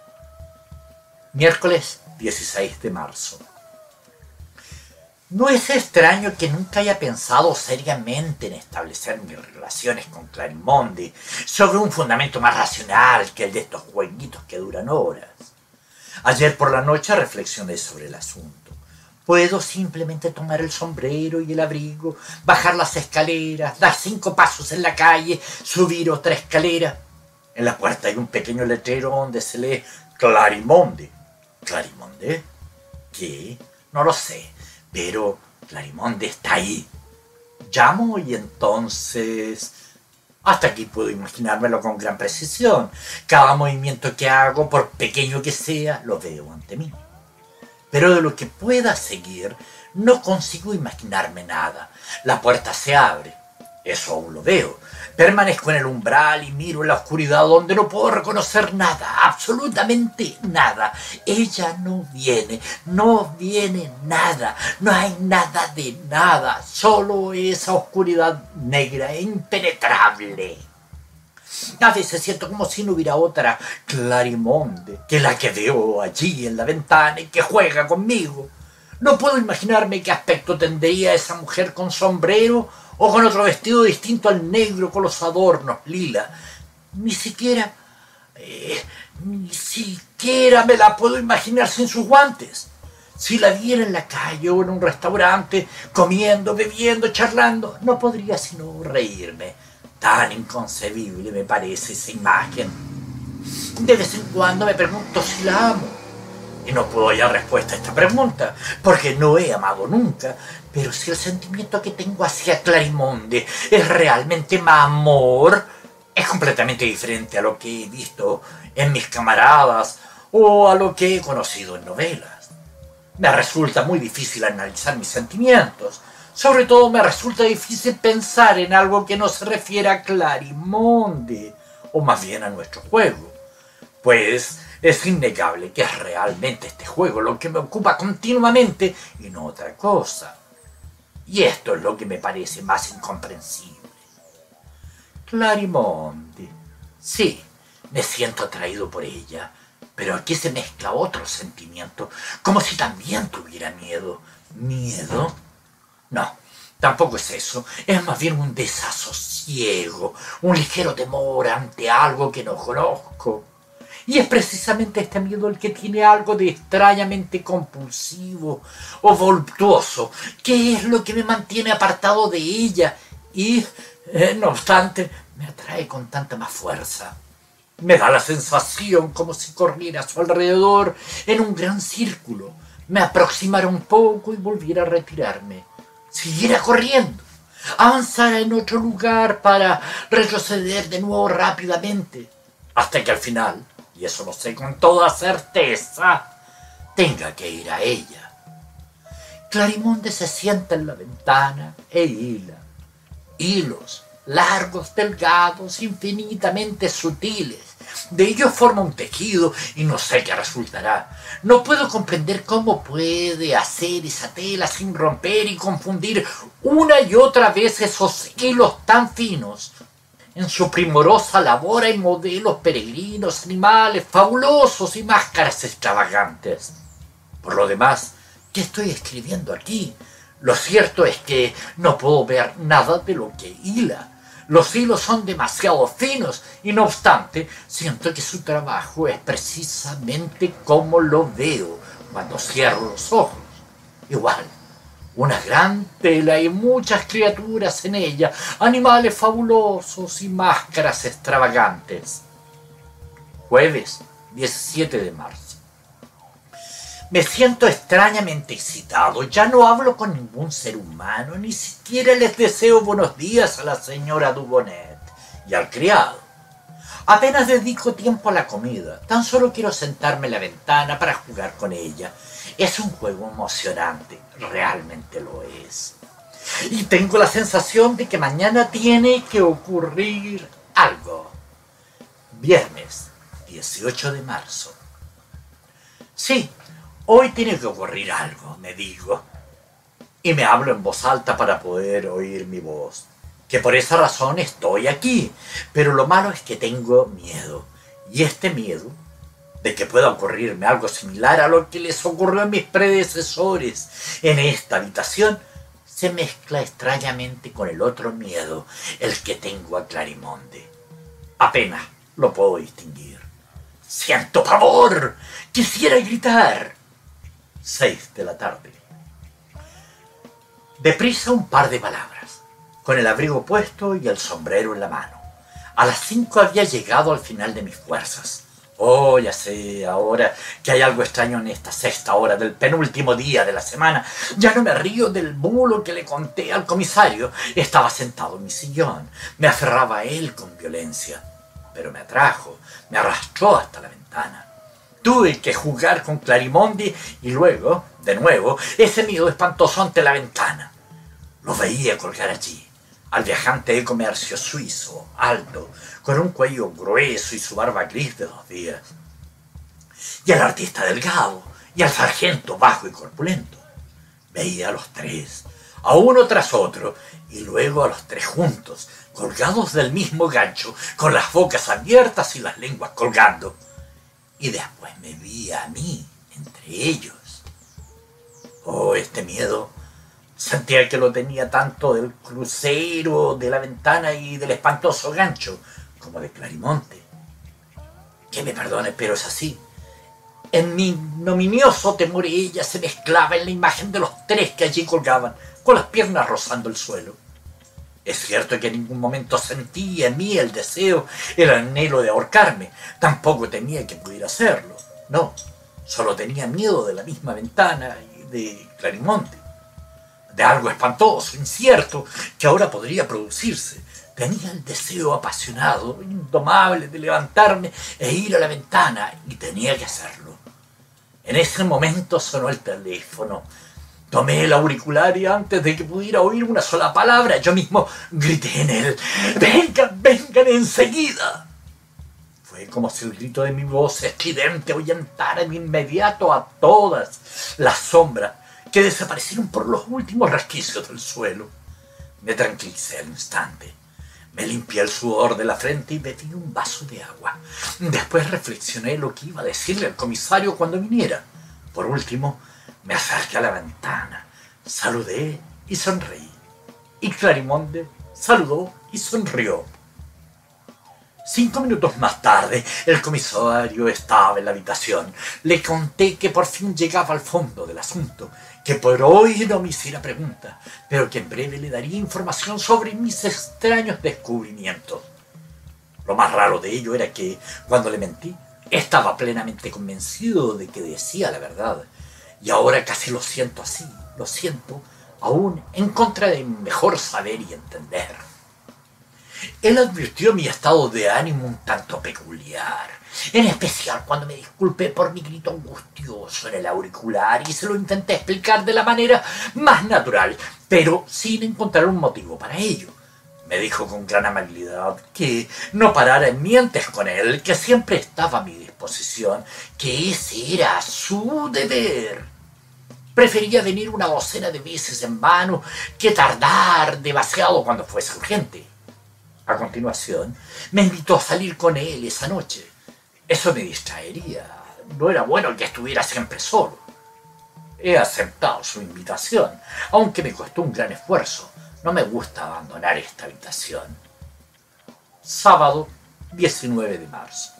Miércoles dieciséis de marzo. No es extraño que nunca haya pensado seriamente en establecer mis relaciones con Clarimonde sobre un fundamento más racional que el de estos jueguitos que duran horas. Ayer por la noche reflexioné sobre el asunto. Puedo simplemente tomar el sombrero y el abrigo, bajar las escaleras, dar cinco pasos en la calle, subir otra escalera. En la puerta hay un pequeño letrero donde se lee Clarimonde. ¿Clarimonde? ¿Qué? No lo sé. Pero Clarimonde está ahí. Llamo y entonces... Hasta aquí puedo imaginármelo con gran precisión. Cada movimiento que hago, por pequeño que sea, lo veo ante mí. pero de lo que pueda seguir no consigo imaginarme nada. La puerta se abre, eso aún lo veo. Permanezco en el umbral y miro en la oscuridad donde no puedo reconocer nada, absolutamente nada. Ella no viene, no viene nada, no hay nada de nada, solo esa oscuridad negra e impenetrable. A veces siento como si no hubiera otra Clarimonde que la que veo allí en la ventana y que juega conmigo. No puedo imaginarme qué aspecto tendría esa mujer con sombrero o con otro vestido distinto al negro con los adornos lila. Ni siquiera, eh, ni siquiera me la puedo imaginar sin sus guantes. Si la viera en la calle o en un restaurante, comiendo, bebiendo, charlando, no podría sino reírme. Tan inconcebible me parece esa imagen. De vez en cuando me pregunto si la amo. Y no puedo hallar respuesta a esta pregunta, porque no he amado nunca. Pero si el sentimiento que tengo hacia Clarimonde es realmente amor, es completamente diferente a lo que he visto en mis camaradas o a lo que he conocido en novelas. Me resulta muy difícil analizar mis sentimientos. Sobre todo me resulta difícil pensar en algo que no se refiere a Clarimonde, o más bien a nuestro juego. Pues es innegable que es realmente este juego lo que me ocupa continuamente y no otra cosa. Y esto es lo que me parece más incomprensible. Clarimonde. Sí, me siento atraído por ella, pero aquí se mezcla otro sentimiento, como si también tuviera miedo. ¿Miedo? No, tampoco es eso. Es más bien un desasosiego, un ligero temor ante algo que no conozco. Y es precisamente este miedo el que tiene algo de extrañamente compulsivo o voluptuoso, que es lo que me mantiene apartado de ella y, eh, no obstante, me atrae con tanta más fuerza. Me da la sensación como si corriera a su alrededor en un gran círculo, me aproximara un poco y volviera a retirarme, siguiera corriendo, avanzara en otro lugar para retroceder de nuevo rápidamente, hasta que al final, y eso lo sé con toda certeza, tenga que ir a ella. Clarimonde se sienta en la ventana e hila. Hilos, largos, delgados, infinitamente sutiles. De ellos forma un tejido y no sé qué resultará. No puedo comprender cómo puede hacer esa tela sin romper y confundir una y otra vez esos hilos tan finos. En su primorosa labor hay modelos peregrinos, animales fabulosos y máscaras extravagantes. Por lo demás, ¿qué estoy escribiendo aquí? Lo cierto es que no puedo ver nada de lo que hila. Los hilos son demasiado finos y no obstante, siento que su trabajo es precisamente como lo veo cuando cierro los ojos. Igual. Una gran tela y muchas criaturas en ella, animales fabulosos y máscaras extravagantes. Jueves diecisiete de marzo. Me siento extrañamente excitado, ya no hablo con ningún ser humano, ni siquiera les deseo buenos días a la señora Dubonnet y al criado. Apenas dedico tiempo a la comida, tan solo quiero sentarme en la ventana para jugar con ella. Es un juego emocionante, realmente lo es. Y tengo la sensación de que mañana tiene que ocurrir algo. Viernes dieciocho de marzo. Sí, hoy tiene que ocurrir algo, me digo. Y me hablo en voz alta para poder oír mi voz. Que por esa razón estoy aquí. Pero lo malo es que tengo miedo. Y este miedo de que pueda ocurrirme algo similar a lo que les ocurrió a mis predecesores en esta habitación, se mezcla extrañamente con el otro miedo, el que tengo a Clarimonde. Apenas lo puedo distinguir. ¡Siento pavor! ¡Quisiera gritar! Seis de la tarde. Deprisa un par de palabras, con el abrigo puesto y el sombrero en la mano. A las cinco había llegado al final de mis fuerzas. Oh, ya sé ahora que hay algo extraño en esta sexta hora del penúltimo día de la semana. Ya no me río del bulo que le conté al comisario. Estaba sentado en mi sillón. Me aferraba a él con violencia. Pero me atrajo, me arrastró hasta la ventana. Tuve que jugar con Clarimonde y luego, de nuevo, ese miedo espantoso ante la ventana. Lo veía colgar allí, al viajante de comercio suizo, alto, con un cuello grueso y su barba gris de dos días. Y al artista delgado, y al sargento bajo y corpulento. Veía a los tres, a uno tras otro, y luego a los tres juntos, colgados del mismo gancho, con las bocas abiertas y las lenguas colgando. Y después me vi a mí, entre ellos. Oh, este miedo. Sentía que lo tenía tanto del crucero, de la ventana y del espantoso gancho, como de Clarimonde. Que me perdone, pero es así. En mi ignominioso temor ella se mezclaba en la imagen de los tres que allí colgaban, con las piernas rozando el suelo. Es cierto que en ningún momento sentí en mí el deseo, el anhelo de ahorcarme. Tampoco temía que pudiera hacerlo. No, solo tenía miedo de la misma ventana y de Clarimonde. De algo espantoso, incierto, que ahora podría producirse. Tenía el deseo apasionado, indomable, de levantarme e ir a la ventana, y tenía que hacerlo. En ese momento sonó el teléfono. Tomé el auricular y antes de que pudiera oír una sola palabra, yo mismo grité en él: ¡Vengan, vengan enseguida! Fue como si el grito de mi voz estridente ahuyentara de inmediato a todas las sombras que desaparecieron por los últimos resquicios del suelo. Me tranquilicé al instante. Me limpié el sudor de la frente y bebí un vaso de agua. Después reflexioné lo que iba a decirle al comisario cuando viniera. Por último, me acerqué a la ventana, saludé y sonreí. Y Clarimonde saludó y sonrió. Cinco minutos más tarde, el comisario estaba en la habitación. Le conté que por fin llegaba al fondo del asunto, que por hoy no me hiciera pregunta, pero que en breve le daría información sobre mis extraños descubrimientos. Lo más raro de ello era que, cuando le mentí, estaba plenamente convencido de que decía la verdad. Y ahora casi lo siento así, lo siento, aún en contra de mi mejor saber y entender. Él advirtió mi estado de ánimo un tanto peculiar, en especial cuando me disculpé por mi grito angustioso en el auricular y se lo intenté explicar de la manera más natural, pero sin encontrar un motivo para ello. Me dijo con gran amabilidad que no parara en mientes con él, que siempre estaba a mi disposición, que ese era su deber. Prefería venir una docena de veces en vano que tardar demasiado cuando fuese urgente. A continuación, me invitó a salir con él esa noche. Eso me distraería. No era bueno que estuviera siempre solo. He aceptado su invitación, aunque me costó un gran esfuerzo. No me gusta abandonar esta habitación. Sábado, diecinueve de marzo.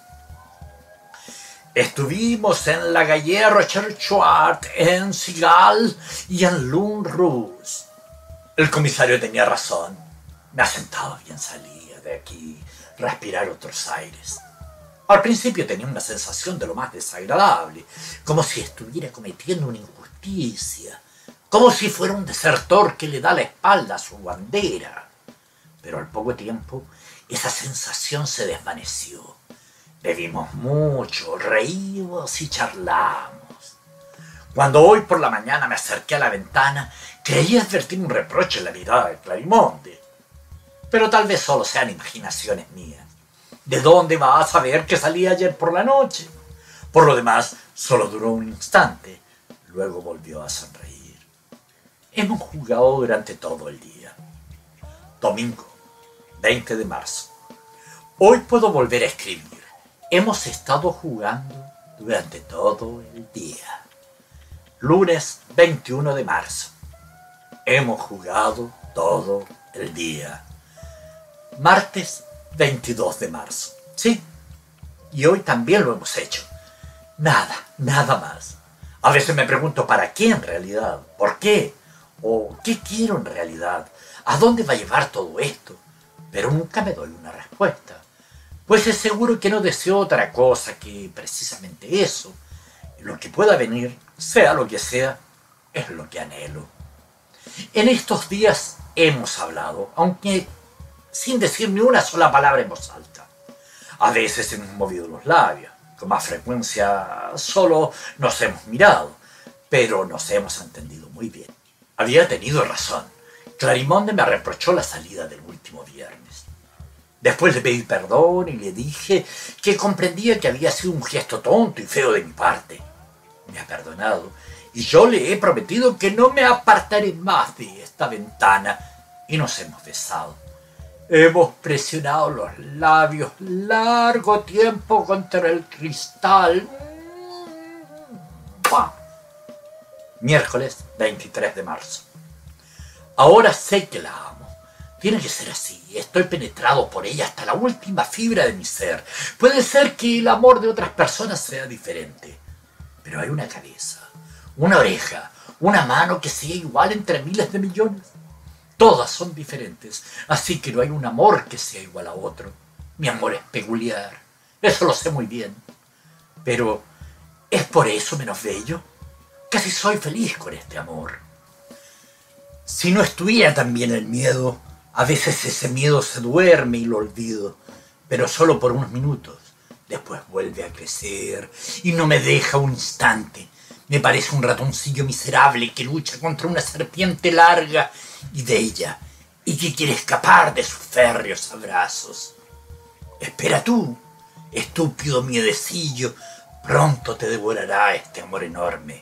Estuvimos en la Galerie Rochechouart, en Sigal y en Lune Rouge. El comisario tenía razón. Me asentaba bien salir de aquí, respirar otros aires. Al principio tenía una sensación de lo más desagradable, como si estuviera cometiendo una injusticia, como si fuera un desertor que le da la espalda a su bandera. Pero al poco tiempo, esa sensación se desvaneció. Bebimos mucho, reímos y charlamos. Cuando hoy por la mañana me acerqué a la ventana, creí advertir un reproche en la mirada de Clarimonde. Pero tal vez solo sean imaginaciones mías. ¿De dónde va a saber que salí ayer por la noche? Por lo demás, solo duró un instante. Luego volvió a sonreír. Hemos jugado durante todo el día. Domingo, veinte de marzo. Hoy puedo volver a escribir. Hemos estado jugando durante todo el día. Lunes, veintiuno de marzo. Hemos jugado todo el día. Martes, veintidós de marzo. Sí, y hoy también lo hemos hecho. Nada, nada más. A veces me pregunto para qué en realidad, por qué, o qué quiero en realidad, a dónde va a llevar todo esto, pero nunca me doy una respuesta, pues es seguro que no deseo otra cosa que precisamente eso, y lo que pueda venir, sea lo que sea, es lo que anhelo. En estos días hemos hablado, aunque sin decir ni una sola palabra en voz alta. A veces hemos movido los labios, Con más frecuencia solo nos hemos mirado, pero nos hemos entendido muy bien. Había tenido razón. Clarimonde me reprochó la salida del último viernes. Después le pedí perdón y le dije que comprendía que había sido un gesto tonto y feo de mi parte. Me ha perdonado y yo le he prometido que no me apartaré más de esta ventana y nos hemos besado. Hemos presionado los labios largo tiempo contra el cristal. ¡Pah! Miércoles veintitrés de marzo. Ahora sé que la amo. Tiene que ser así. Estoy penetrado por ella hasta la última fibra de mi ser. Puede ser que el amor de otras personas sea diferente, pero hay una cabeza, una oreja, una mano que sea igual entre miles de millones. Todas son diferentes, así que no hay un amor que sea igual a otro. Mi amor es peculiar, eso lo sé muy bien. Pero, ¿es por eso menos bello? Casi soy feliz con este amor. Si no estuviera también el miedo, a veces ese miedo se duerme y lo olvido, pero solo por unos minutos. Después vuelve a crecer y no me deja un instante. Me parece un ratoncillo miserable que lucha contra una serpiente larga y bella y que quiere escapar de sus férreos abrazos. Espera tú, estúpido miedecillo, pronto te devorará este amor enorme.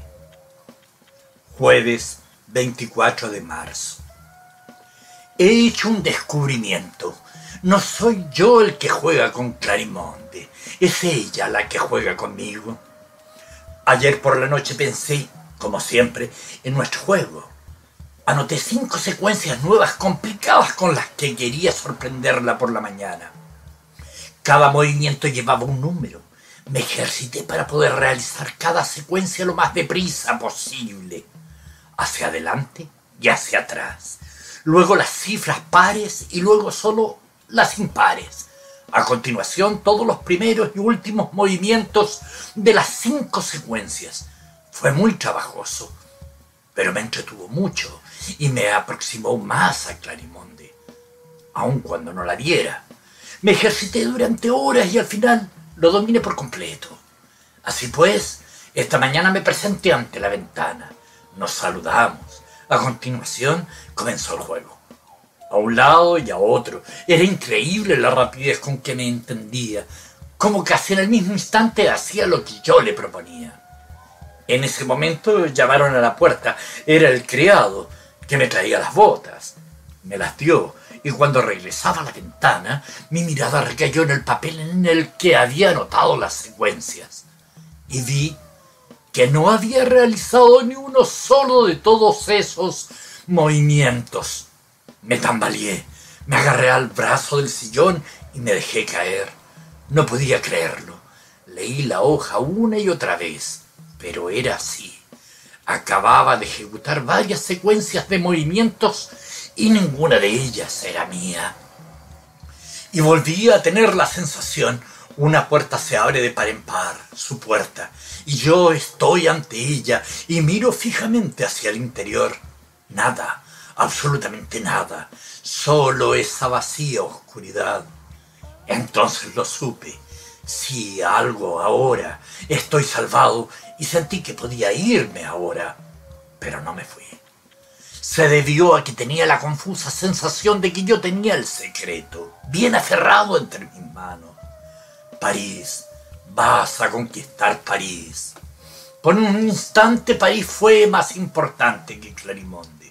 Jueves veinticuatro de marzo. He hecho un descubrimiento. No soy yo el que juega con Clarimonde, es ella la que juega conmigo. Ayer por la noche pensé, como siempre, en nuestro juego. Anoté cinco secuencias nuevas complicadas con las que quería sorprenderla por la mañana. Cada movimiento llevaba un número. Me ejercité para poder realizar cada secuencia lo más deprisa posible. Hacia adelante y hacia atrás. Luego las cifras pares y luego solo las impares. A continuación, todos los primeros y últimos movimientos de las cinco secuencias. Fue muy trabajoso, pero me entretuvo mucho y me aproximó más a Clarimonde, aun cuando no la viera. Me ejercité durante horas y al final lo dominé por completo. Así pues, esta mañana me presenté ante la ventana. Nos saludamos. A continuación, comenzó el juego. A un lado y a otro. Era increíble la rapidez con que me entendía. Como casi en el mismo instante hacía lo que yo le proponía. En ese momento llamaron a la puerta. Era el criado que me traía las botas. Me las dio y cuando regresaba a la ventana, mi mirada recayó en el papel en el que había anotado las secuencias. Y vi que no había realizado ni uno solo de todos esos movimientos. Me tambaleé, me agarré al brazo del sillón y me dejé caer. No podía creerlo. Leí la hoja una y otra vez, pero era así. Acababa de ejecutar varias secuencias de movimientos y ninguna de ellas era mía. Y volví a tener la sensación. Una puerta se abre de par en par, su puerta, y yo estoy ante ella y miro fijamente hacia el interior. Nada, absolutamente nada, solo esa vacía oscuridad. Entonces lo supe. Sí, algo ahora. Estoy salvado y sentí que podía irme ahora, pero no me fui. Se debió a que tenía la confusa sensación de que yo tenía el secreto, bien aferrado entre mis manos. París, vas a conquistar París. Por un instante París fue más importante que Clarimonde.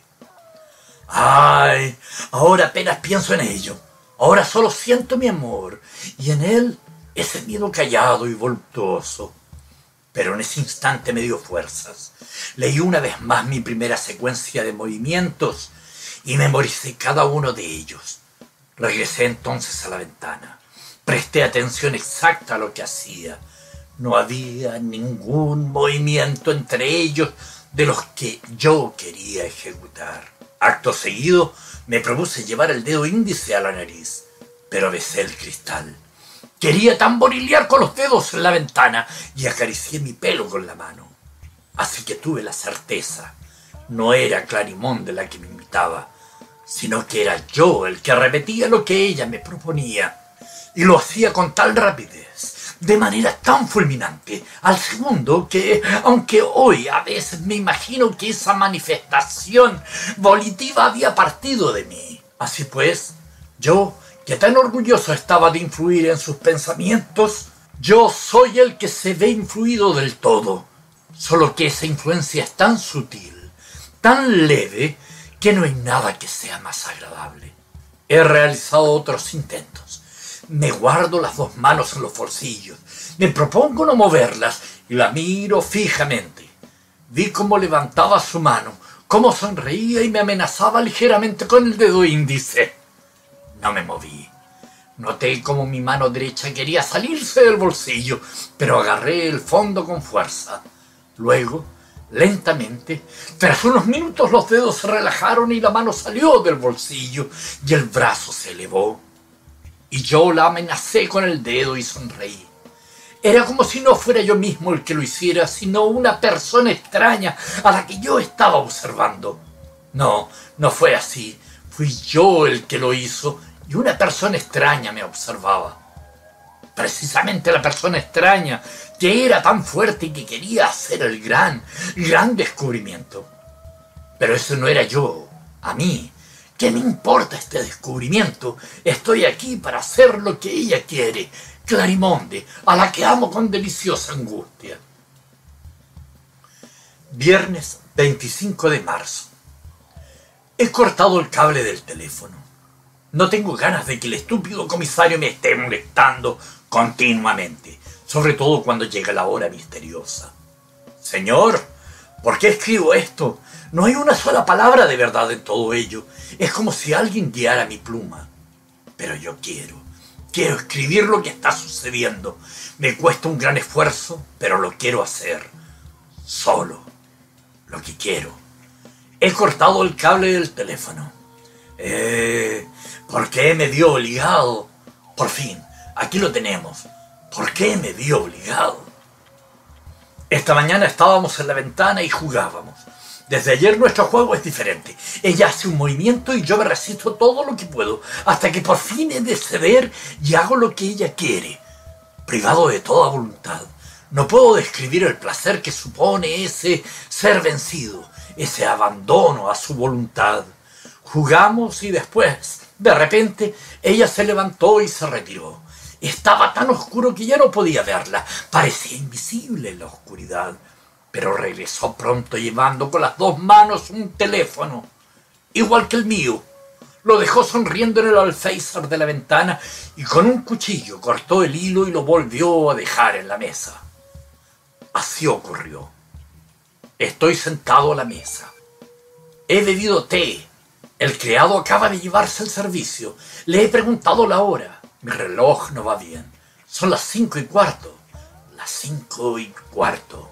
Ay, ahora apenas pienso en ello. Ahora solo siento mi amor y en él ese miedo callado y voluptuoso. Pero en ese instante me dio fuerzas. Leí una vez más mi primera secuencia de movimientos y memoricé cada uno de ellos. Regresé entonces a la ventana. Presté atención exacta a lo que hacía. No había ningún movimiento entre ellos de los que yo quería ejecutar. Acto seguido, me propuse llevar el dedo índice a la nariz, pero besé el cristal. Quería tamborilear con los dedos en la ventana y acaricié mi pelo con la mano. Así que tuve la certeza. No era Clarimonde la que me invitaba, sino que era yo el que repetía lo que ella me proponía. Y lo hacía con tal rapidez, de manera tan fulminante al segundo que, aunque hoy a veces me imagino que esa manifestación volitiva había partido de mí. Así pues, yo, que tan orgulloso estaba de influir en sus pensamientos, yo soy el que se ve influido del todo, solo que esa influencia es tan sutil, tan leve, que no hay nada que sea más agradable. He realizado otros intentos. Me guardo las dos manos en los bolsillos, me propongo no moverlas y la miro fijamente. Vi cómo levantaba su mano, cómo sonreía y me amenazaba ligeramente con el dedo índice. No me moví. Noté cómo mi mano derecha quería salirse del bolsillo, pero agarré el fondo con fuerza. Luego, lentamente, tras unos minutos los dedos se relajaron y la mano salió del bolsillo y el brazo se elevó. Y yo la amenacé con el dedo y sonreí. Era como si no fuera yo mismo el que lo hiciera, sino una persona extraña a la que yo estaba observando. No, no fue así. Fui yo el que lo hizo y una persona extraña me observaba. Precisamente la persona extraña que era tan fuerte y que quería hacer el gran, gran descubrimiento. Pero eso no era yo, a mí. ¿Qué me importa este descubrimiento? Estoy aquí para hacer lo que ella quiere, Clarimonde, a la que amo con deliciosa angustia. Viernes veinticinco de marzo. He cortado el cable del teléfono. No tengo ganas de que el estúpido comisario me esté molestando continuamente, sobre todo cuando llega la hora misteriosa. Señor, ¿por qué escribo esto? No hay una sola palabra de verdad en todo ello. Es como si alguien guiara mi pluma. Pero yo quiero, quiero escribir lo que está sucediendo. Me cuesta un gran esfuerzo, pero lo quiero hacer. Solo. Lo que quiero. He cortado el cable del teléfono. Eh, ¿Por qué me vio obligado? Por fin, aquí lo tenemos. ¿Por qué me vio obligado? Esta mañana estábamos en la ventana y jugábamos. Desde ayer nuestro juego es diferente. Ella hace un movimiento y yo me resisto todo lo que puedo, hasta que por fin he de ceder y hago lo que ella quiere. Privado de toda voluntad, no puedo describir el placer que supone ese ser vencido, ese abandono a su voluntad. Jugamos y después, de repente, ella se levantó y se retiró. Estaba tan oscuro que ya no podía verla, parecía invisible en la oscuridad. Pero regresó pronto llevando con las dos manos un teléfono, igual que el mío. Lo dejó sonriendo en el alféizar de la ventana y con un cuchillo cortó el hilo y lo volvió a dejar en la mesa. Así ocurrió. Estoy sentado a la mesa. He bebido té. El criado acaba de llevarse el servicio. Le he preguntado la hora. Mi reloj no va bien. Son las cinco y cuarto. Las cinco y cuarto.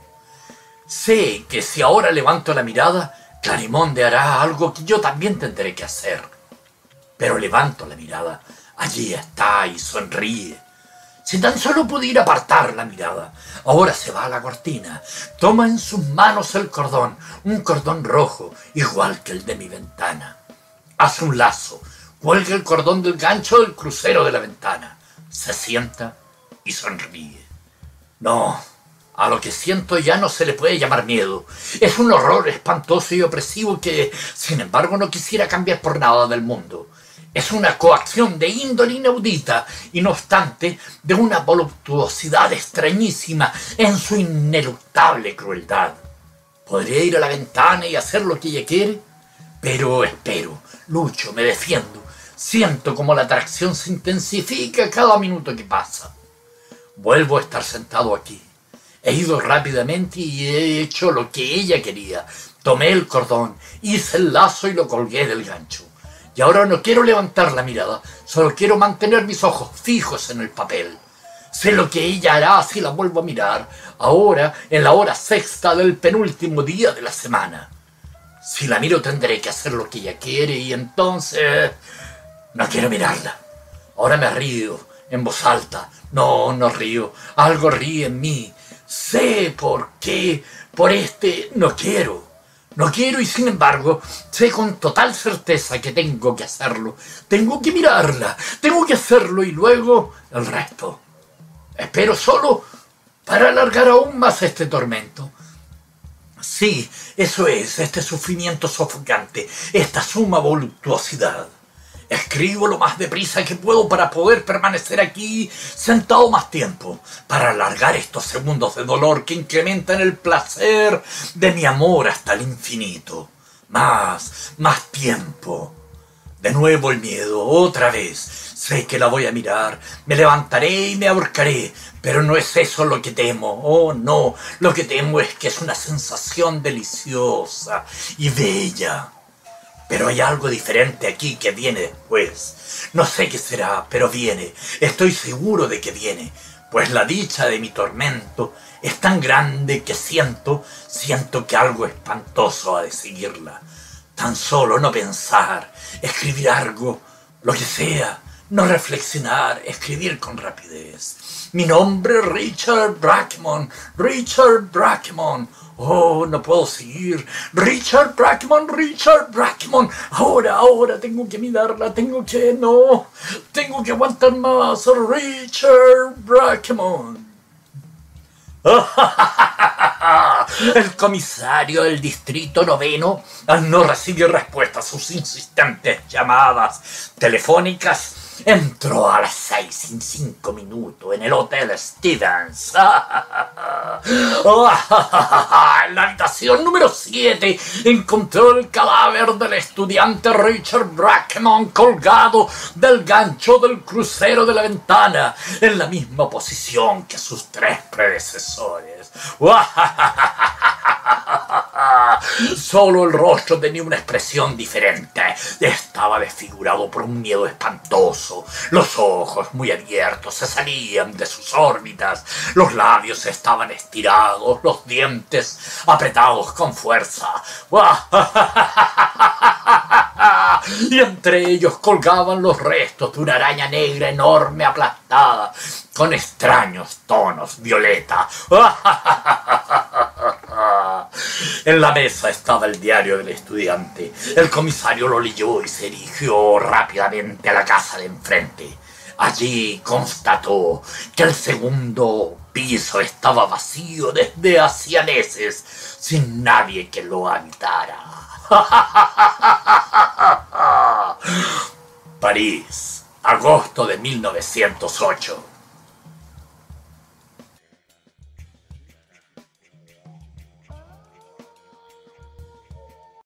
Sé que si ahora levanto la mirada, Clarimonde hará algo que yo también tendré que hacer. Pero levanto la mirada, allí está y sonríe. Si tan solo pudiera apartar la mirada. Ahora se va a la cortina, toma en sus manos el cordón, un cordón rojo, igual que el de mi ventana. Hace un lazo, cuelga el cordón del gancho del crucero de la ventana, se sienta y sonríe. No, a lo que siento ya no se le puede llamar miedo. Es un horror espantoso y opresivo que, sin embargo, no quisiera cambiar por nada del mundo. Es una coacción de índole inaudita y, no obstante, de una voluptuosidad extrañísima en su ineluctable crueldad. ¿Podría ir a la ventana y hacer lo que ella quiere? Pero espero, lucho, me defiendo. Siento como la atracción se intensifica cada minuto que pasa. Vuelvo a estar sentado aquí. He ido rápidamente y he hecho lo que ella quería. Tomé el cordón, hice el lazo y lo colgué del gancho. Y ahora no quiero levantar la mirada, solo quiero mantener mis ojos fijos en el papel. Sé lo que ella hará si la vuelvo a mirar, ahora en la hora sexta del penúltimo día de la semana. Si la miro tendré que hacer lo que ella quiere y entonces... No quiero mirarla. Ahora me río en voz alta. No, no río. Algo ríe en mí. Sé por qué. Por este no quiero. No quiero y sin embargo sé con total certeza que tengo que hacerlo. Tengo que mirarla. Tengo que hacerlo y luego el resto. Espero solo para alargar aún más este tormento. Sí, eso es, este sufrimiento sofocante, esta suma voluptuosidad. Escribo lo más deprisa que puedo para poder permanecer aquí sentado más tiempo, para alargar estos segundos de dolor que incrementan el placer de mi amor hasta el infinito. Más, más tiempo. De nuevo el miedo, otra vez. Sé que la voy a mirar, me levantaré y me ahorcaré, pero no es eso lo que temo. Oh, no, lo que temo es que es una sensación deliciosa y bella. Pero hay algo diferente aquí que viene después. No sé qué será, pero viene. Estoy seguro de que viene, pues la dicha de mi tormento es tan grande que siento, siento que algo espantoso ha de seguirla. Tan solo no pensar, escribir algo, lo que sea, no reflexionar, escribir con rapidez. Mi nombre es Richard Brackman, Richard Brackman. Oh, no puedo seguir. Richard Brackman, Richard Brackman. Ahora, ahora tengo que mirarla, tengo que... No, tengo que aguantar más. Richard Brackman. El comisario del distrito noveno, al no recibir respuesta a sus insistentes llamadas telefónicas, entró a las seis sin cinco minutos en el Hotel Stevens. En la habitación número siete encontró el cadáver del estudiante Richard Brackman colgado del gancho del crucero de la ventana, en la misma posición que sus tres predecesores. Solo el rostro tenía una expresión diferente. Estaba desfigurado por un miedo espantoso. Los ojos, muy abiertos, se salían de sus órbitas. Los labios estaban estirados, los dientes apretados con fuerza. Y entre ellos colgaban los restos de una araña negra enorme aplastada, con extraños tonos violeta. En la mesa estaba el diario del estudiante. El comisario lo leyó y se dirigió rápidamente a la casa de enfrente. Allí constató que el segundo piso estaba vacío desde hacía meses, sin nadie que lo habitara. París, agosto de mil novecientos ocho.